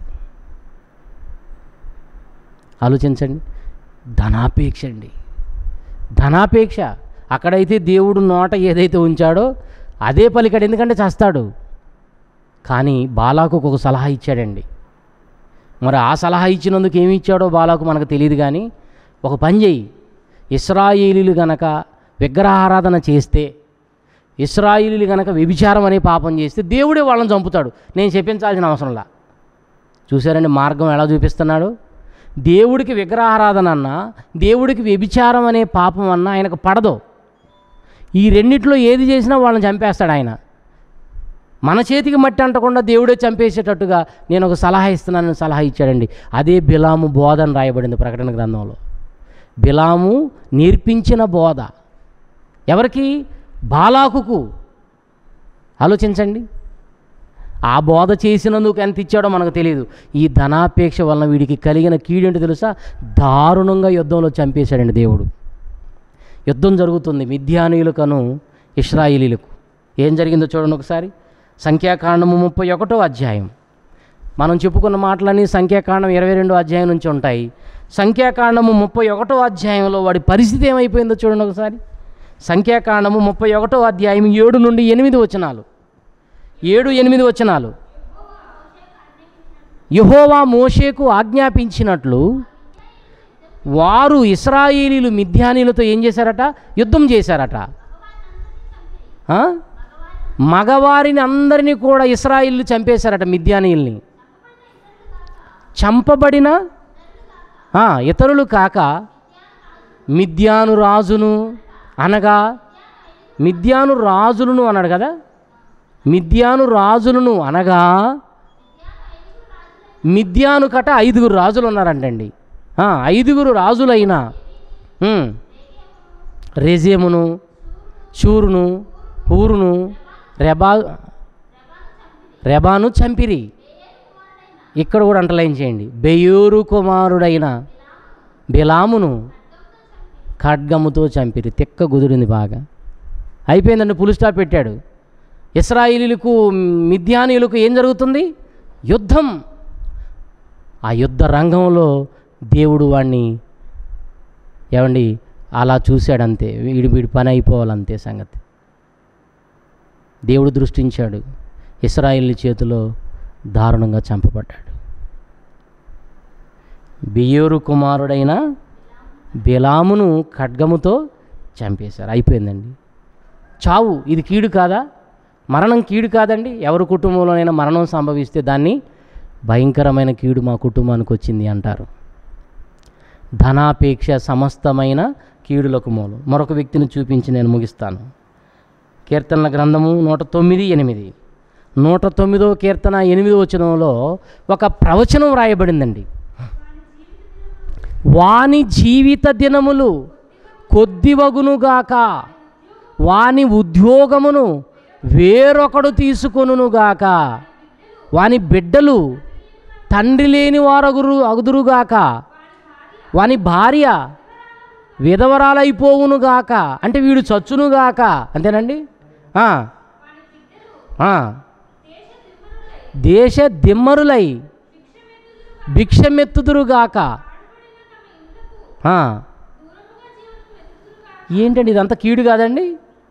ఆలోచించండి, ధనాపేక్ష అండి, ధనాపేక్ష. అక్కడైతే దేవుడు నోట ఏదైతే ఉంచాడో అదే పలికాడు, ఎందుకంటే చస్తాడు. కానీ బాలాకు ఒక సలహా ఇచ్చాడండి. మరి ఆ సలహా ఇచ్చినందుకు ఏమి ఇచ్చాడో బాలాకు మనకు తెలియదు. కానీ ఒక పని చెయ్యి, ఇశ్రాయేలీలు గనక విగ్రహారాధన చేస్తే, ఇశ్రాయేలీలు గనక వ్యభిచారం అనే పాపం చేస్తే దేవుడే వాళ్ళని చంపుతాడు, నేను చెప్పించాల్సిన అవసరంలా. చూసారండి మార్గం ఎలా చూపిస్తున్నాడు. దేవుడికి విగ్రహారాధన అన్నా, దేవుడికి వ్యభిచారం అనే పాపం అన్నా ఆయనకు పడదు. ఈ రెండిట్లో ఏది చేసినా వాళ్ళని చంపేస్తాడు ఆయన. మన చేతికి మట్టి అంటకుండా దేవుడే చంపేసేటట్టుగా నేను ఒక సలహా ఇస్తున్నానని సలహా ఇచ్చాడండి. అదే బిలాము బోధ అని రాయబడింది ప్రకటన గ్రంథంలో. బిలాము నేర్పించిన బోధ ఎవరికి? బాలాకుకు. ఆలోచించండి, ఆ బోధ చేసినందుకు ఎంత ఇచ్చాడో మనకు తెలియదు. ఈ ధనాపేక్ష వలన వీడికి కలిగిన కీడేంటో తెలుసా? దారుణంగా యుద్ధంలో చంపేశాడండి దేవుడు. యుద్ధం జరుగుతుంది మిద్యానీయులకను ఇశ్రాయేలీలకు. ఏం జరిగిందో చూడండి ఒకసారి. సంఖ్యాకాండము ముప్పై ఒకటో అధ్యాయం. మనం చెప్పుకున్న మాటలన్నీ సంఖ్యాకాండం ఇరవై రెండో అధ్యాయం నుంచి ఉంటాయి. సంఖ్యాకాండము ముప్పై ఒకటో అధ్యాయంలో వాడి పరిస్థితి ఏమైపోయిందో చూడండి ఒకసారి. సంఖ్యాకాండము ముప్పై ఒకటో అధ్యాయం ఏడు నుండి ఎనిమిది వచనాలు. ఏడు ఎనిమిది వచనాలు. యెహోవా మోషేకు ఆజ్ఞాపించినట్లు వారు ఇశ్రాయేలీలు మిద్యానీయులతో ఏం చేశారట? యుద్ధం చేశారట. మగవారిని అందరినీ కూడా ఇశ్రాయేలీలు చంపేశారట, మిద్యానీయుల్ని. చంపబడిన ఇతరులు కాక మిద్యాను రాజును అనగా, మిద్యాను రాజులను అన్నాడు కదా, మిద్యాను రాజులను అనగా మిద్యాను కట ఐదుగురు రాజులు ఉన్నారంటండి. ఐదుగురు రాజులైన రెజేమును, షూరును, హూరును, రెబా రెబాను చంపిరి. ఇక్కడ కూడా అంటలైన్ చేయండి. బెయోరు కుమారుడైన బిలామును ఖడ్గముతో చంపిరి. తిక్క కుదిరింది బాగా. అయిపోయిందండి, పులి స్టాప్ పెట్టాడు. ఇశ్రాయేలీలకు మిద్యానీయులకు ఏం జరుగుతుంది? యుద్ధం. ఆ యుద్ధ రంగంలో దేవుడు వాడిని ఏమండి అలా చూశాడంతే. వీడి వీడి పని అయిపోవాలంతే సంగతి. దేవుడు దృష్టించాడు, ఇశ్రాయేలు చేతిలో దారుణంగా చంపబడ్డాడు. బెయోరు కుమారుడైన బిలామును ఖడ్గముతో చంపేశారు. అయిపోయిందండి, చావు. ఇది కీడు కాదా? మరణం కీడు కాదండి? ఎవరి కుటుంబంలోనైనా మరణం సంభవిస్తే దాన్ని భయంకరమైన కీడు మా కుటుంబానికి వచ్చింది అంటారు. ధనాపేక్ష సమస్తమైన కీడులకు మూలం. మరొక వ్యక్తిని చూపించి నేను ముగిస్తాను. కీర్తనల గ్రంథము నూట తొమ్మిది ఎనిమిది నూట తొమ్మిదో కీర్తన ఎనిమిదో వచనంలో ఒక ప్రవచనం రాయబడిందండి. వాని జీవిత దినములు కొద్దివగునుగాక, వాని ఉద్యోగమును వేరొకడు తీసుకొనుగాక, వాని బిడ్డలు తండ్రి లేని వారగురు అగుదురుగాక, వాని భార్య విధవరాలైపోవునుగాక, అంటే వీడు చచ్చునుగాక, అంతేనండి. దేశ దిమ్మరులై భిక్షమెత్తుదురుగాక. ఏంటండి ఇదంతా కీడు కాదండి?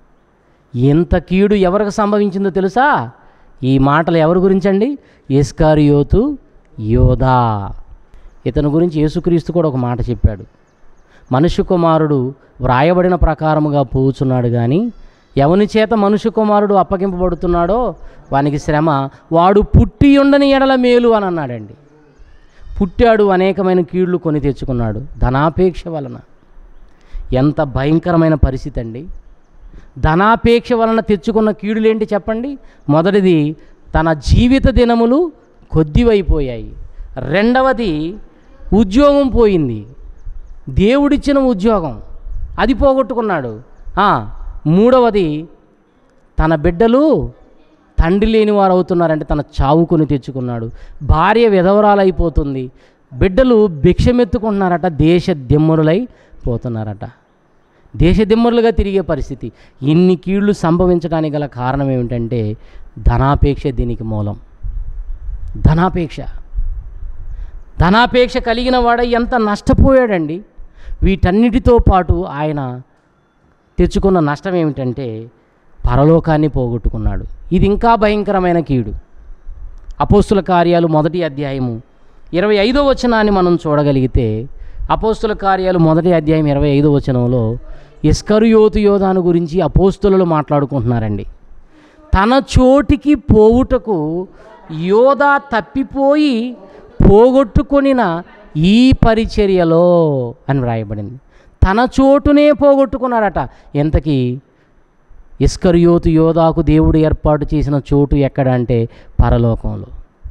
ఎంత కీడు ఎవరికి సంభవించిందో తెలుసా? ఈ మాటలు ఎవరి గురించండి? ఇస్కరియోతు యోధా. ఇతని గురించి యేసుక్రీస్తు కూడా ఒక మాట చెప్పాడు. మనుష్య కుమారుడు వ్రాయబడిన ప్రకారముగా పోవుచున్నాడు, కానీ ఎవని చేత మనుష్య కుమారుడు అప్పగింపబడుతున్నాడో వానికి శ్రమ, వాడు పుట్టి ఉండని ఎడల మేలు అని అన్నాడండి. పుట్టాడు, అనేకమైన కీళ్లు కొని తెచ్చుకున్నాడు ధనాపేక్ష వలన. ఎంత భయంకరమైన పరిస్థితి అండి! ధనాపేక్ష వలన తెచ్చుకున్న కీడులేంటి చెప్పండి? మొదటిది, తన జీవిత దినములు కొద్దివైపోయాయి. రెండవది, ఉద్యోగం పోయింది. దేవుడిచ్చిన ఉద్యోగం అది పోగొట్టుకున్నాడు. మూడవది, తన బిడ్డలు తండ్రి లేని వారు అవుతున్నారంటే తన చావుకొని తెచ్చుకున్నాడు. భార్య విధవరాలైపోతుంది. బిడ్డలు భిక్షమెత్తుకుంటున్నారట, దేశ దిమ్మరులై పోతున్నారట. దేశ దిమ్మరులుగా తిరిగే పరిస్థితి. ఇన్ని కీళ్లు సంభవించడానికి గల కారణం ఏమిటంటే ధనాపేక్ష. దీనికి మూలం ధనాపేక్ష. ధనాపేక్ష కలిగిన వాడ ఎంత నష్టపోయాడండి! వీటన్నిటితో పాటు ఆయన తెచ్చుకున్న నష్టం ఏమిటంటే పరలోకాన్ని పోగొట్టుకున్నాడు. ఇది ఇంకా భయంకరమైన కీడు. అపోస్తుల కార్యాలు మొదటి అధ్యాయము ఇరవై ఐదో వచనాన్ని మనం చూడగలిగితే, అపోస్తుల కార్యాలు మొదటి అధ్యాయం ఇరవై ఐదో వచనంలో ఇస్కరియోతు యోధాను గురించి అపోస్తులు మాట్లాడుకుంటున్నారండి. తన చోటికి పోవుటకు యోధా తప్పిపోయి పోగొట్టుకొనిన ఈ పరిచర్యలో అని వ్రాయబడింది. తన చోటునే పోగొట్టుకున్నాడట. ఎంతకీ ఇస్కరియోతు యోధాకు దేవుడు ఏర్పాటు చేసిన చోటు ఎక్కడ అంటే పరలోకంలో.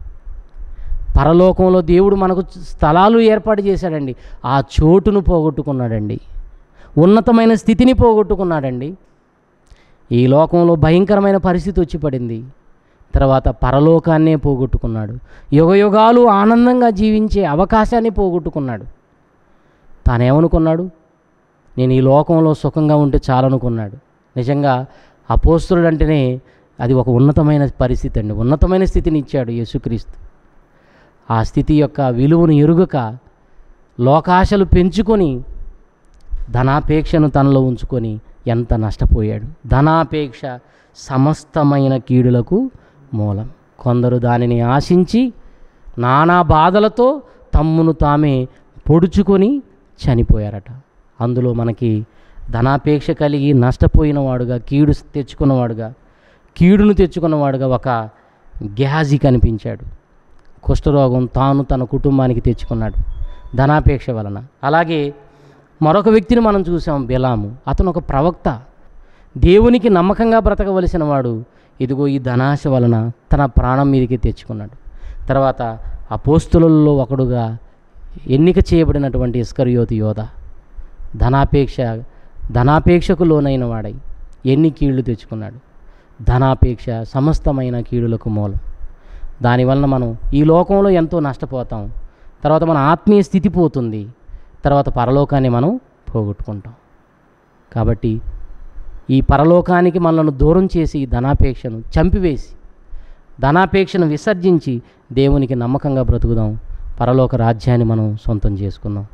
పరలోకంలో దేవుడు మనకు స్థలాలు ఏర్పాటు చేశాడండి. ఆ చోటును పోగొట్టుకున్నాడండి. ఉన్నతమైన స్థితిని పోగొట్టుకున్నాడండి. ఈ లోకంలో భయంకరమైన పరిస్థితి వచ్చి పడింది. తర్వాత పరలోకాన్నే పోగొట్టుకున్నాడు. యుగయుగాలు ఆనందంగా జీవించే అవకాశాన్ని పోగొట్టుకున్నాడు. తానేమనుకున్నాడు? నేను ఈ లోకంలో సుఖంగా ఉంటే చాలనుకున్నాడు. నిజంగా అపోస్తలుడు అంటేనే అది ఒక ఉన్నతమైన పరిస్థితి అండి. ఉన్నతమైన స్థితిని ఇచ్చాడు యేసుక్రీస్తు. ఆ స్థితి యొక్క విలువను ఎరుగక లోకాశలు పెంచుకొని ధనాపేక్షను తనలో ఉంచుకొని ఎంత నష్టపోయాడు. ధనాపేక్ష సమస్తమైన కీడులకు మూలం. కొందరు దానిని ఆశించి నానా బాధలతో తమ్మును తామే పొడుచుకొని చనిపోయారట. అందులో మనకి ధనాపేక్ష కలిగి నష్టపోయిన వాడుగా, కీడు తెచ్చుకున్నవాడుగా, కీడును తెచ్చుకున్నవాడుగా ఒక గేహాజీ కనిపించాడు. కుష్ఠరోగం తాను తన కుటుంబానికి తెచ్చుకున్నాడు ధనాపేక్ష వలన. అలాగే మరొక వ్యక్తిని మనం చూసాం, బిలాము. అతను ఒక ప్రవక్త, దేవునికి నమ్మకంగా బ్రతకవలసిన వాడు. ఇదిగో ఈ ధనాశ వలన తన ప్రాణం మీదకి తెచ్చుకున్నాడు. తర్వాత అపోస్తులలో ఒకడుగా ఎన్నిక చేయబడినటువంటి ఇస్కరియోతు యోధా ధనాపేక్ష ధనాపేక్షకు లోనైన వాడై ఎన్ని కీళ్లు తెచ్చుకున్నాడు. ధనాపేక్ష సమస్తమైన కీడులకు మూలం. దానివలన మనం ఈ లోకంలో ఎంతో నష్టపోతాం. తర్వాత మన ఆత్మీయ స్థితి పోతుంది. తర్వాత పరలోకాన్ని మనం పోగొట్టుకుంటాం. కాబట్టి ఈ పరలోకానికి మనల్ని దూరం చేసి ధనాపేక్షను చంపివేసి ధనాపేక్షను విసర్జించి దేవునికి నమ్మకంగా బ్రతుకుదాం. పరలోక రాజ్యాన్ని మనం సొంతం చేసుకుందాం.